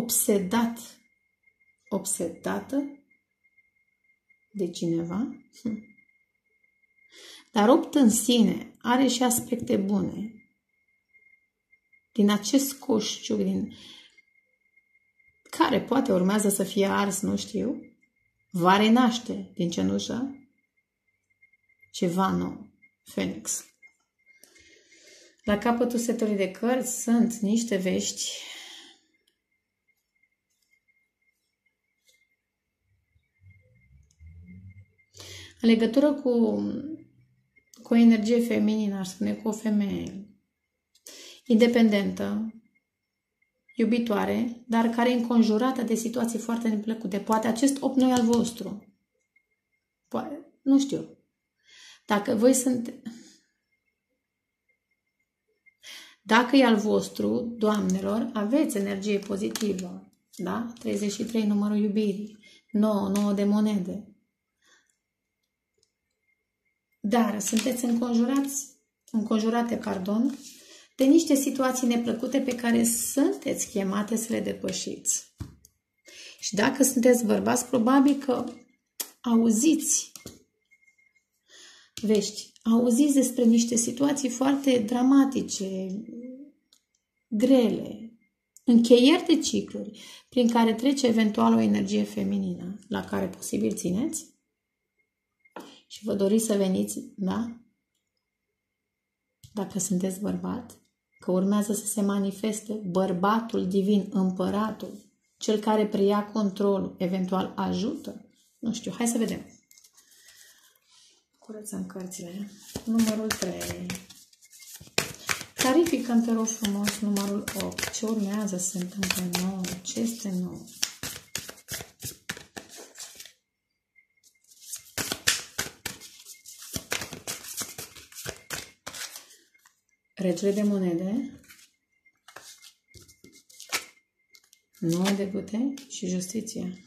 obsedată de cineva. Dar 8 în sine are și aspecte bune. Din acest coșciuc, care poate urmează să fie ars, nu știu, va renaște din cenușă ceva nou. Phoenix. La capătul setului de cărți sunt niște vești în legătură cu o energie feminină, aș spune, cu o femeie independentă, iubitoare, dar care e înconjurată de situații foarte neplăcute. Poate acest 8 nu e al vostru. Poate, nu știu. Dacă voi Dacă e al vostru, doamnelor, aveți energie pozitivă. Da? 33, numărul iubirii. 9 de monede. Dar sunteți înconjurate, de niște situații neplăcute pe care sunteți chemate să le depășiți. Și dacă sunteți bărbați, probabil că auziți vești, auziți despre niște situații foarte dramatice, grele, încheieri de cicluri, prin care trece eventual o energie feminină, la care posibil țineți și vă doriți să veniți, da? Dacă sunteți bărbat, că urmează să se manifeste bărbatul divin, împăratul, cel care preia controlul, eventual ajută. Nu știu, hai să vedem. Curățăm cărțile. Numărul 3. Clarificăm, te rog frumos, numărul 8. Ce urmează să se întâmple nou? Ce este nou? Regele de monede, 9 de bâte și justiție.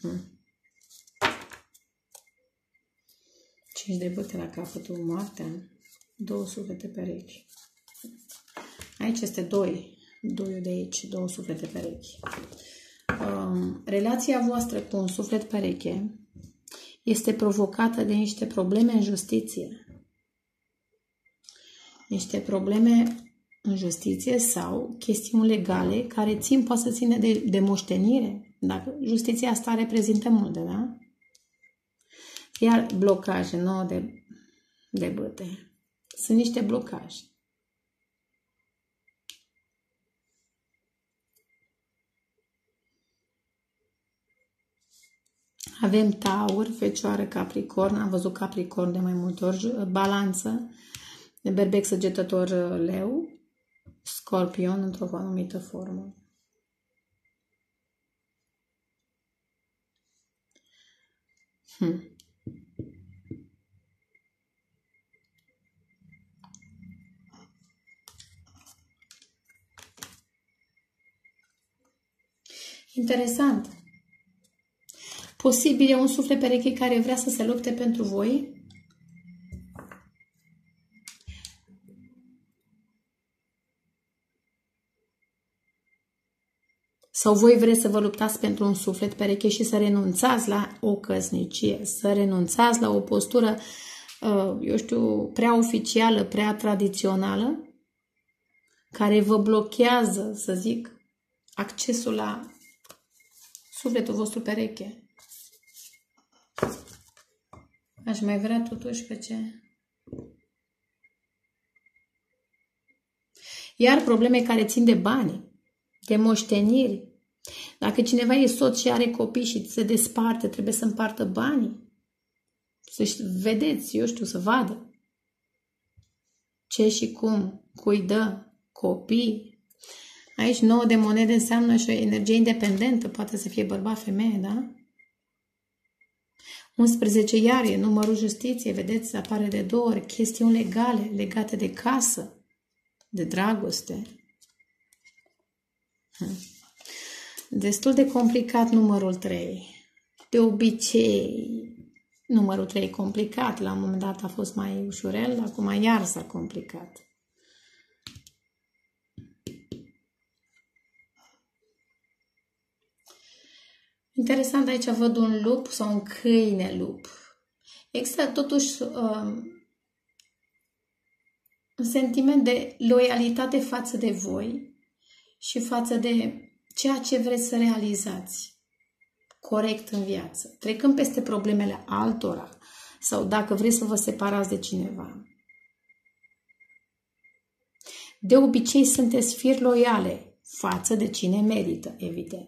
5 de bâte la capătul, moartea, 2 suflete perechi. Aici este 2 de aici, 2 suflete perechi. Relația voastră cu un suflet pereche este provocată de niște probleme în justiție. Niște probleme în justiție sau chestiuni legale care poate să țină de moștenire. Dacă justiția asta reprezintă multe, da? Iar blocaje, 9 de bâte. Sunt niște blocaje. Avem Taur, Fecioară, Capricorn. Am văzut Capricorn de mai multe ori. Balanță, Berbec, Săgetător, Leu, Scorpion într-o anumită formă. Interesant. Posibil e un suflet pereche care vrea să se lupte pentru voi. Sau voi vreți să vă luptați pentru un suflet pereche și să renunțați la o căsnicie, să renunțați la o postură, eu știu, prea oficială, prea tradițională, care vă blochează, să zic, accesul la sufletul vostru pereche. Aș mai vrea totuși pe ce? Iar probleme care țin de bani, de moșteniri. Dacă cineva e soț și are copii și se desparte, trebuie să împartă banii. Să vedeți, eu știu, să vadă ce și cum, cui dă, copii. Aici 9 de monede înseamnă și o energie independentă, poate să fie bărbat, femeie, da? 11 iar e numărul justiție, vedeți, apare de 2 ori, chestiuni legale, legate de casă, de dragoste. Destul de complicat numărul 3. De obicei, numărul 3 e complicat. La un moment dat a fost mai ușurel, acum iar s-a complicat. Interesant, aici văd un lup sau un câine lup. Există totuși un sentiment de loialitate față de voi și față de ceea ce vreți să realizați corect în viață. Trecând peste problemele altora sau dacă vreți să vă separați de cineva. De obicei sunteți firi loiale față de cine merită, evident.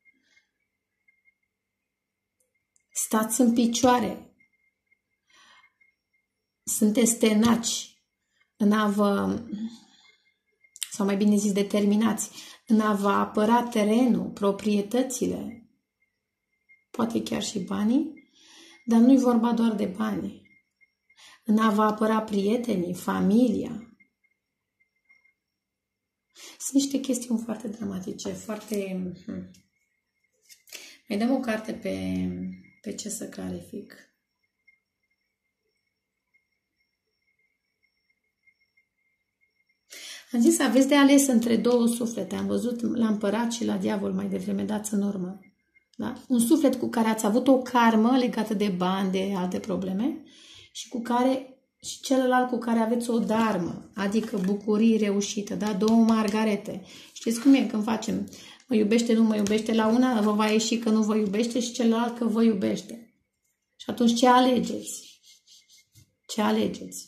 Stați în picioare. Sunteți tenaci în a vă, sau mai bine zis, determinați, în a vă apăra terenul, proprietățile, poate chiar și banii, dar nu-i vorba doar de bani. În a vă apăra prietenii, familia. Sunt niște chestiuni foarte dramatice, foarte... Mai dăm o carte pe ce să clarific. Am zis, aveți de ales între două suflete. Am văzut la împărat și la diavol mai devreme, dați în urmă. Da? Un suflet cu care ați avut o karmă legată de bani, de alte probleme și celălalt cu care aveți o dharmă, adică bucurii reușită, da? Două margarete. Știți cum e când facem mă iubește, nu mă iubește, la una vă va ieși că nu vă iubește și celălalt că vă iubește. Și atunci ce alegeți? Ce alegeți?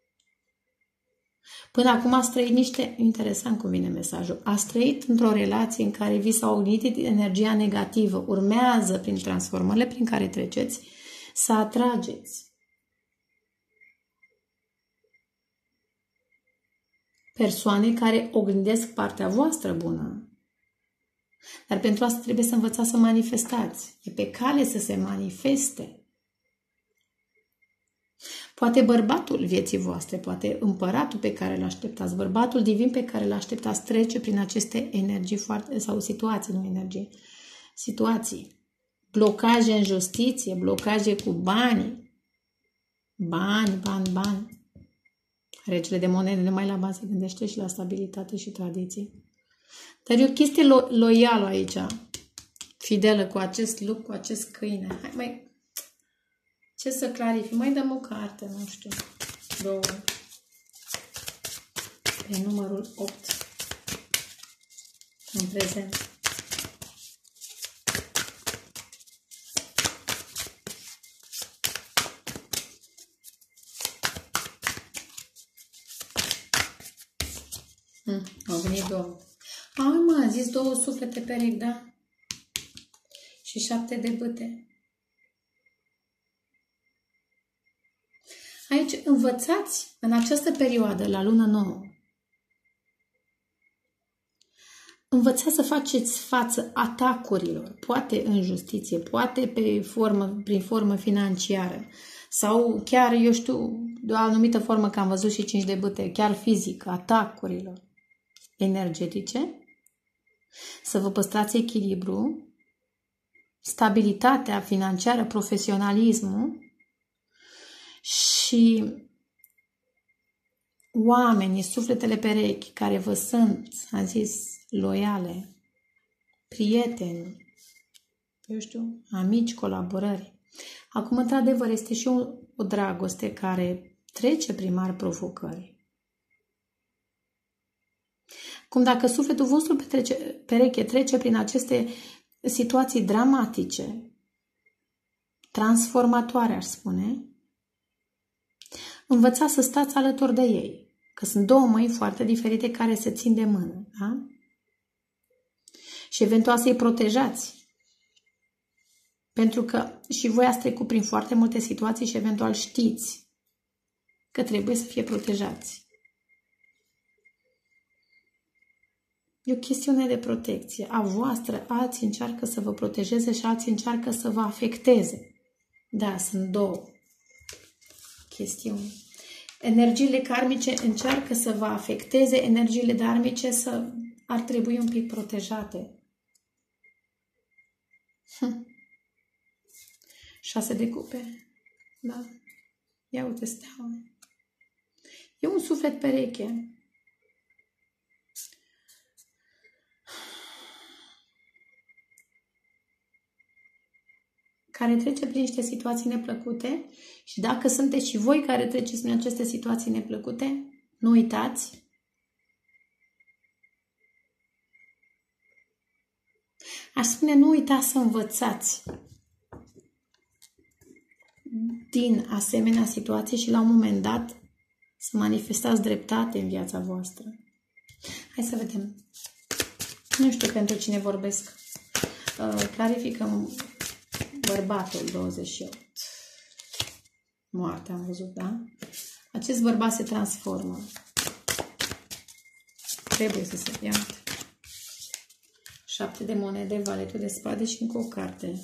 Până acum ați trăit interesant cum vine mesajul, ați trăit într-o relație în care vi s-a ognit energia negativă, urmează prin transformările prin care treceți să atrageți persoane care oglindesc partea voastră bună. Dar pentru asta trebuie să învățați să manifestați. E pe cale să se manifeste. Poate bărbatul vieții voastre, poate împăratul pe care îl așteptați, bărbatul divin pe care îl așteptați trece prin aceste energii sau situații, nu energii, situații. Blocaje în justiție, blocaje cu bani. Bani. Regele de monede numai la bază gândește și la stabilitate și tradiții. Dar e o chestie loială aici, fidelă cu acest lup, cu acest câine. Hai, mai... Ce să clarific? Mai dăm o carte, nu știu. Două. Pe numărul 8. În prezent. Au venit două. A zis două suflete perechi, da? Și 7 de bâte. Aici învățați în această perioadă, la luna nouă, învățați să faceți față atacurilor, poate în justiție, poate prin formă financiară sau chiar, eu știu, de o anumită formă, că am văzut și 5 de bâte, chiar fizic, atacurilor energetice, să vă păstrați echilibru, stabilitatea financiară, profesionalismul și oamenii, sufletele perechi care vă sunt, am zis, loiale, prieteni, eu știu, amici, colaborări. Acum, într-adevăr, este și o dragoste care trece prin mari provocări. Cum dacă sufletul vostru pereche trece prin aceste situații dramatice, transformatoare, aș spune, învățați să stați alături de ei, că sunt două mâini foarte diferite care se țin de mână, da? Și eventual să-i protejați. Pentru că și voi ați trecut prin foarte multe situații și eventual știți că trebuie să fie protejați. E o chestiune de protecție. A voastră, alții încearcă să vă protejeze și alții încearcă să vă afecteze. Da, sunt două chestiuni. Energiile karmice încearcă să vă afecteze, energiile dharmice ar trebui un pic protejate. 6 de cupe. Da. Ia uite steaua. E un suflet pereche. Care trece prin niște situații neplăcute și dacă sunteți și voi care treceți prin aceste situații neplăcute, nu uitați aș spune, nu uitați să învățați din asemenea situații și la un moment dat să manifestați dreptate în viața voastră. Hai să vedem. Nu știu pentru cine vorbesc. Clarificăm bărbatul 28. Moarte am văzut, da? Acest bărbat se transformă. Trebuie să se ia. 7 de monede, valetul de spade și încă o carte.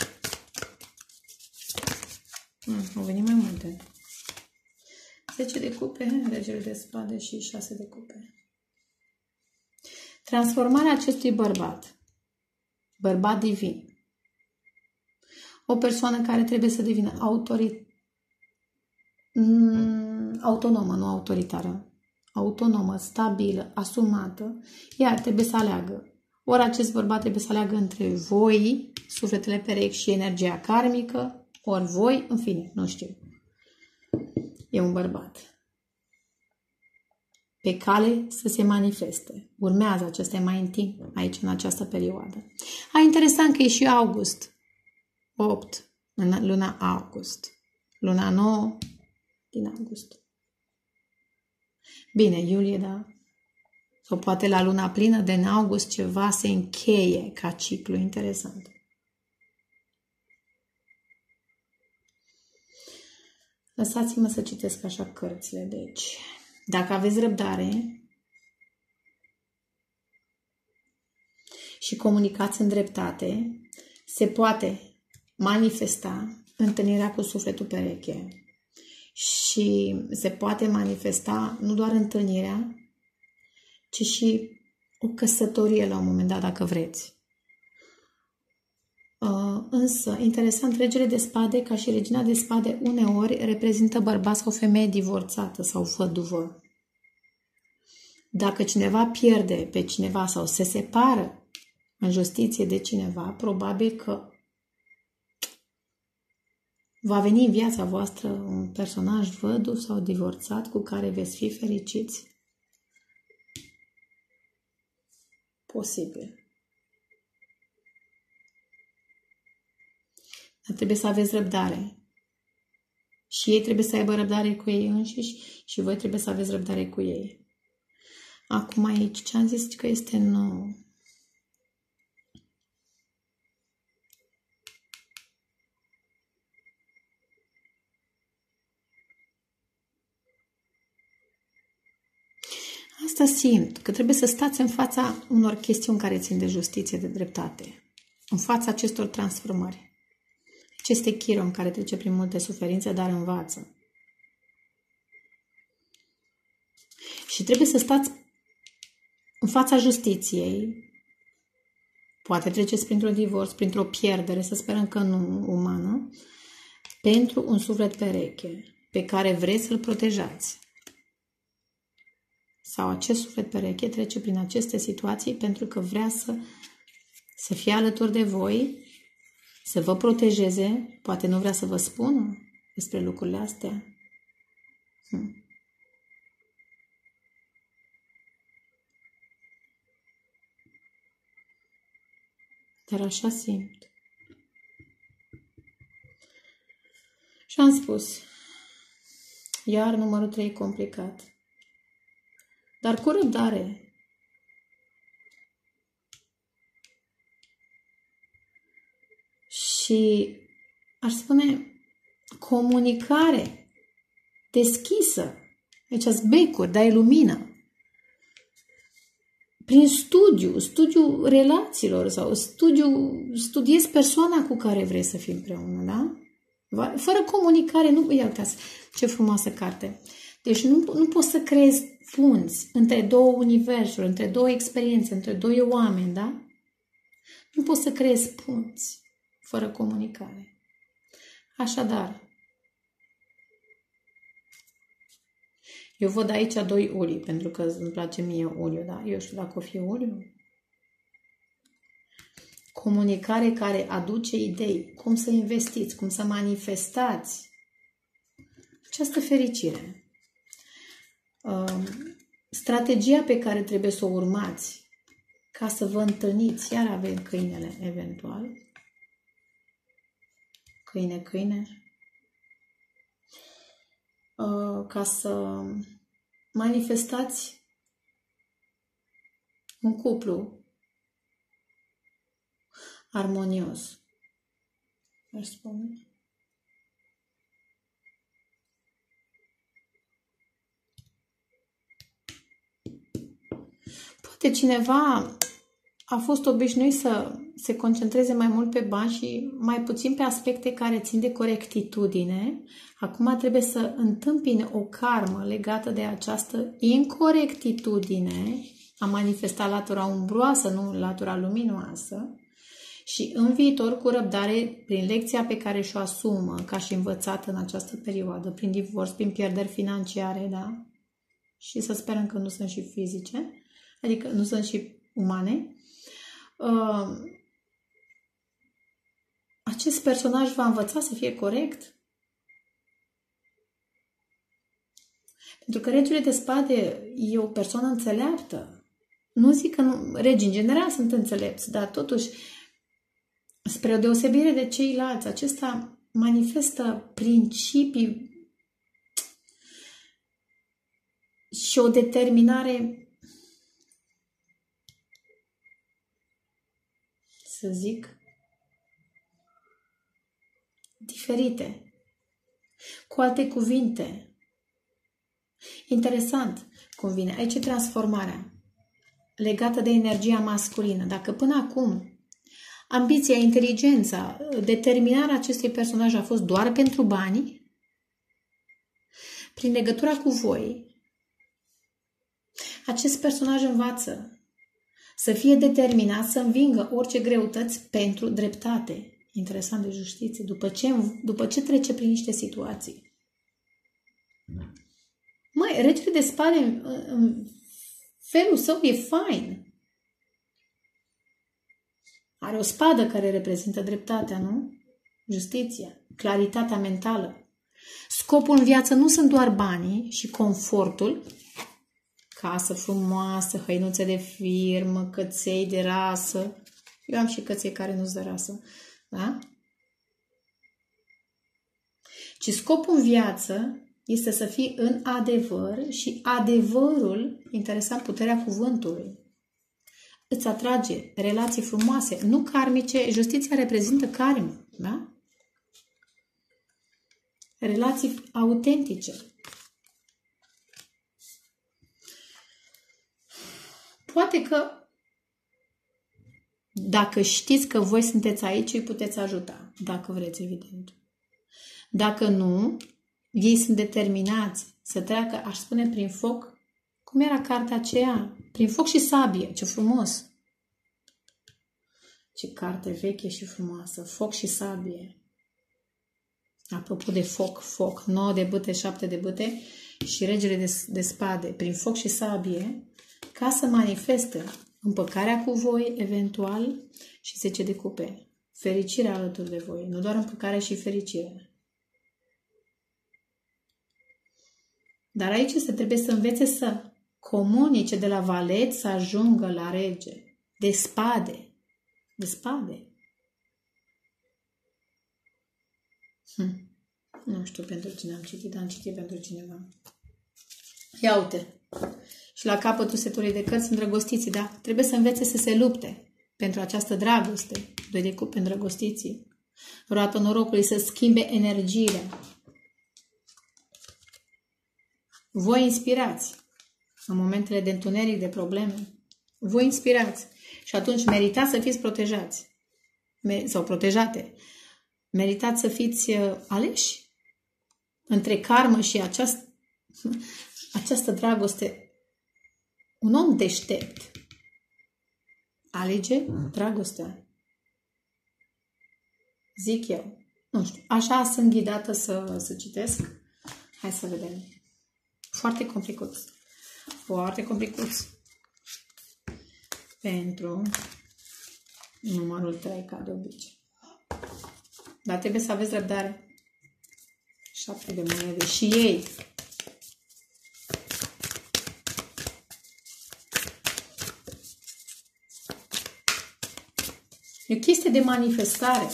Au venit mai multe. 10 de cupe, regele de spade și 6 de cupe. Transformarea acestui bărbat divin. O persoană care trebuie să devină autonomă, nu autoritară. autonomă, stabilă, asumată, ea trebuie să aleagă. Ori acest bărbat trebuie să aleagă între voi, sufletele perechi și energia karmică, ori voi, în fine, nu știu. E un bărbat pe cale să se manifeste. Urmează acesta mai în timp, aici, în această perioadă. Interesant că e și august. 8, în luna august. Luna 9 din august. Bine, iulie, da? Sau poate la luna plină de în august ceva se încheie ca ciclu interesant. Lăsați-mă să citesc așa cărțile, deci... Dacă aveți răbdare și comunicați în dreptate, se poate manifesta întâlnirea cu sufletul pereche și se poate manifesta nu doar întâlnirea, ci și o căsătorie la un moment dat, dacă vreți. Însă, interesant, regele de spade, ca și regina de spade, uneori reprezintă bărbat sau femeie divorțată sau văduvă. Dacă cineva pierde pe cineva sau se separă în justiție de cineva, probabil că va veni în viața voastră un personaj văduv sau divorțat cu care veți fi fericiți. Posibil. Dar trebuie să aveți răbdare. Și ei trebuie să aibă răbdare cu ei înșiși și voi trebuie să aveți răbdare cu ei. Acum aici, ce am zis că este nou? Asta simt, că trebuie să stați în fața unor chestiuni care țin de justiție, de dreptate. În fața acestor transformări. Este Chiron care trece prin multe suferințe, dar învață. Și trebuie să stați în fața justiției. Poate treceți printr-un divorț, printr-o pierdere, să sperăm că nu umană, pentru un suflet pereche pe care vreți să-l protejați. Sau acest suflet pereche trece prin aceste situații pentru că vrea să fie alături de voi, să vă protejeze, poate nu vrea să vă spună despre lucrurile astea. Dar așa simt. Și am spus, iar numărul 3 complicat. Dar cu răbdare. Și aș spune comunicare deschisă. Aici-s becuri, dai lumină. Prin studiu relațiilor sau studiezi persoana cu care vrei să fii împreună, da? Fără comunicare, nu... Ia uitați, ce frumoasă carte. Deci nu poți să creezi punți între două universuri, între două experiențe, între doi oameni, da? Nu poți să creezi punți fără comunicare. Așadar, eu văd aici 2 ulii, pentru că îmi place mie uliu, da? Eu știu dacă o fi uliu. Comunicare care aduce idei, cum să investiți, cum să manifestați această fericire. Strategia pe care trebuie să o urmați ca să vă întâlniți, iar avem câinele eventual. Câine. Ca să manifestați un cuplu armonios. Aș spune. Poate cineva a fost obișnuit să se concentreze mai mult pe bani și mai puțin pe aspecte care țin de corectitudine. Acum trebuie să întâmpine o karmă legată de această incorectitudine, a manifestat latura umbroasă, nu latura luminoasă, și în viitor, cu răbdare, prin lecția pe care și-o asumă ca și învățată în această perioadă, prin divorț, prin pierderi financiare, da? și să sperăm că nu sunt și fizice, adică nu sunt și umane, acest personaj va învăța să fie corect. Pentru că regele de spade e o persoană înțeleaptă. Nu zic că nu, regii în general sunt înțelepți, dar totuși, spre o deosebire de ceilalți, acesta manifestă principii și o determinare, să zic, diferite. Cu alte cuvinte, interesant cum vine. Aici e transformarea legată de energia masculină. Dacă până acum ambiția, inteligența, determinarea acestui personaj a fost doar pentru bani, prin legătura cu voi, acest personaj învață să fie determinat să învingă orice greutăți pentru dreptate. Interesant, de justiție. După ce trece prin niște situații. Măi, regele de spade în felul său e fain. Are o spadă care reprezintă dreptatea, nu? Justiția, claritatea mentală. Scopul în viață nu sunt doar banii și confortul, casă frumoasă, hăinuțe de firmă, căței de rasă. Eu am și căței care nu-s de rasă. Da? Ci scopul în viață este să fii în adevăr și adevărul, interesant, puterea cuvântului, îți atrage relații frumoase, nu karmice. Justiția reprezintă karmă, da? Relații autentice. Poate că dacă știți că voi sunteți aici, îi puteți ajuta, dacă vreți, evident. Dacă nu, ei sunt determinați să treacă, aș spune, prin foc. Cum era cartea aceea? Prin foc și sabie. Ce frumos! Ce carte veche și frumoasă. Foc și sabie. Apropo de foc. 9 de bâte, 7 de bâte și regele de spade. Prin foc și sabie, ca să manifeste împăcarea cu voi, eventual, și 10 de cupe. Fericirea alături de voi. Nu doar împăcare și fericire. Dar aici se trebuie să învețe să comunice de la valet să ajungă la rege. De spade. De spade. Nu știu pentru cine am citit, dar am citit pentru cineva. Ia uite. Și la capătul setului de cărți îndrăgostiții, da? Trebuie să învețe să se lupte pentru această dragoste. 2 de cupe îndrăgostiții. Roata norocului să schimbe energiile. Voi inspirați în momentele de întuneric, de probleme. Voi inspirați. Și atunci meritați să fiți protejați. Sau protejate. Meritați să fiți aleși. Între karmă și această dragoste. Un om deștept alege dragostea. Zic eu. Nu știu. Așa sunt ghidată să citesc. Hai să vedem. Foarte complicat. Foarte complicat. Pentru numărul 3, ca de obicei. Dar trebuie să aveți răbdare. 7 de monede. Și ei. E o chestie de manifestare.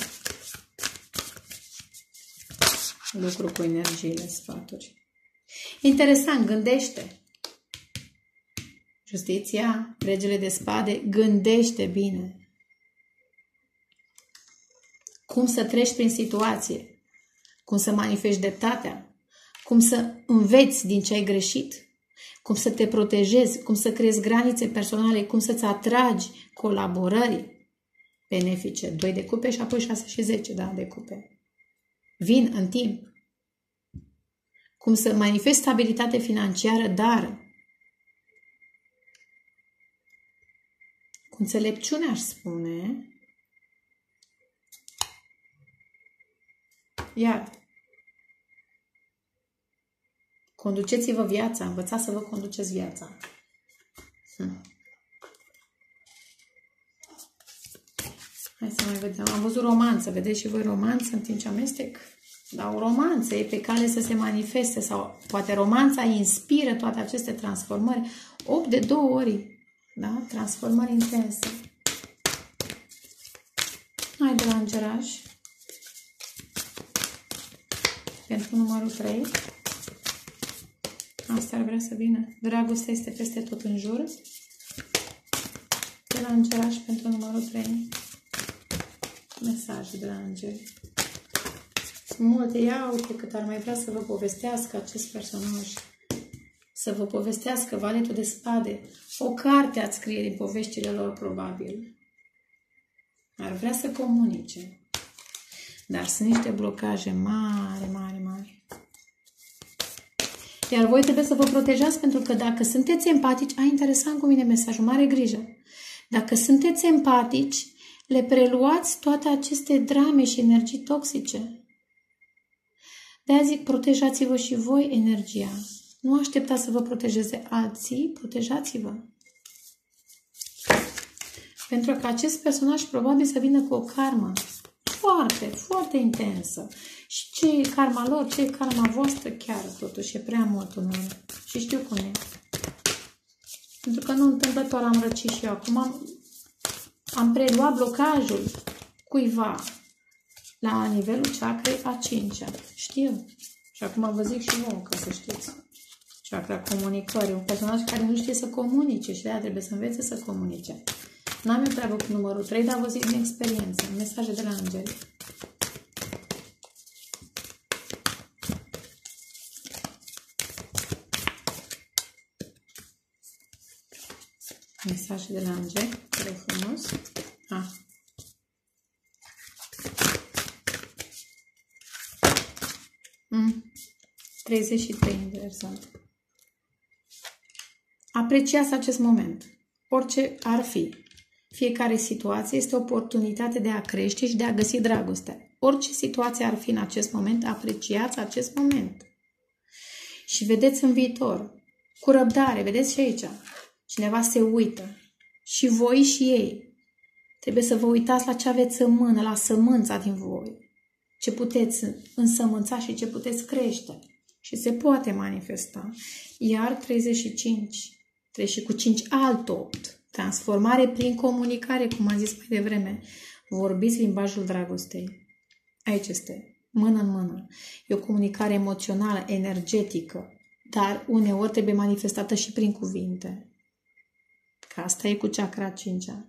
Lucru cu energiile, sfaturi. Interesant, gândește. Justiția, regele de spade, gândește bine. Cum să treci prin situație, cum să manifesti dreptatea, cum să înveți din ce ai greșit, cum să te protejezi, cum să creezi granițe personale, cum să-ți atragi colaborări benefice. 2 de cupe și apoi 6 și 10, da, de cupe. Vin în timp. Cum să manifesti stabilitate financiară, dar cu înțelepciune, aș spune, iar Conduceți-vă viața, învățați să vă conduceți viața. Hai să mai vedem. Am văzut romanță. Vedeți și voi romanță în timp ce amestec? Dar o romanță e pe cale să se manifeste sau poate romanța inspiră toate aceste transformări. 8 de 2 ori. Da? Transformări intense. Hai de la îngeraș. Pentru numărul 3. Asta ar vrea să vină. Dragostea este peste tot în jur. De la îngeraș pentru numărul 3. Mesaje de la îngeri. Sunt multe. Ia uite cât ar mai vrea să vă povestească acest personaj. Să vă povestească Valetul de Spade. O carte ați scrie din poveștile lor, probabil. Ar vrea să comunice. Dar sunt niște blocaje mari, mari, mari. Iar voi trebuie să vă protejați, pentru că dacă sunteți empatici, interesant cu mine mesajul, mare grijă. Dacă sunteți empatici, le preluați toate aceste drame și energii toxice. De-aia zic, protejați-vă și voi energia. Nu așteptați să vă protejeze alții, protejați-vă. Pentru că acest personaj probabil să vină cu o karmă foarte, foarte intensă. Și ce e karma lor, ce e karma voastră chiar, totuși, e prea mult uneori. Și știu cum e. Pentru că nu întâmplător am răcit și eu. Acum am preluat blocajul cuiva la nivelul chakrei a 5-a. Știu. Și acum vă zic și vouă, ca să știți. Chakra comunicării. Un personaj care nu știe să comunice și de-aia trebuie să învețe să comunice. N-am eu treabă cu numărul 3, dar vă zic din experiență. Mesaje de la îngeri. Mesaje de la îngeri. Care frumos. 33 inversat. Apreciați acest moment. Orice ar fi. Fiecare situație este o oportunitate de a crește și de a găsi dragoste. Orice situație ar fi în acest moment, apreciați acest moment. Și vedeți în viitor. Cu răbdare, vedeți și aici. Cineva se uită. Și voi și ei. Trebuie să vă uitați la ce aveți în mână, la sămânța din voi. Ce puteți însămânța și ce puteți crește. Și se poate manifesta. Iar 35. 3 și cu 5 alt 8. Transformare prin comunicare, cum am zis mai devreme. Vorbiți limbajul dragostei. Aici este. Mână în mână. E o comunicare emoțională, energetică. Dar uneori trebuie manifestată și prin cuvinte. Că asta e cu chakra 5-a.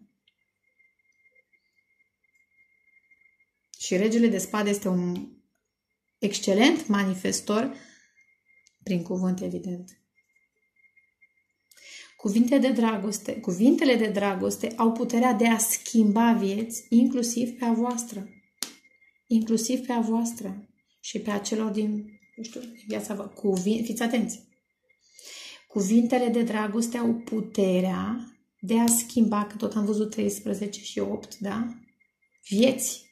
Și regele de spade este un excelent manifestor prin cuvânt, evident. Cuvintele de dragoste au puterea de a schimba vieți, inclusiv pe a voastră. Inclusiv pe a voastră și pe a celor din, viața vă. Fiți atenți! Cuvintele de dragoste au puterea de a schimba, că tot am văzut 13 și 8, da? Vieți.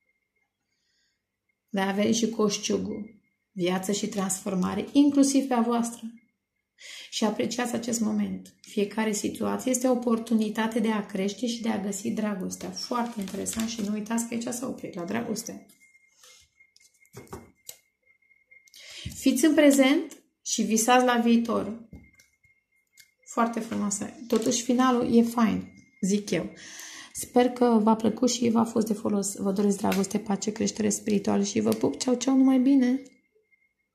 De a avea și coșciugul. Viață și transformare, inclusiv pe a voastră. Și apreciați acest moment. Fiecare situație este o oportunitate de a crește și de a găsi dragostea. Foarte interesant și nu uitați că aici s-a oprit la dragoste. Fiți în prezent și visați la viitor. Foarte frumoasă. Totuși finalul e fain, zic eu. Sper că v-a plăcut și v-a fost de folos. Vă doresc dragoste, pace, creștere spirituală și vă pup. Ceau, ceau, numai bine!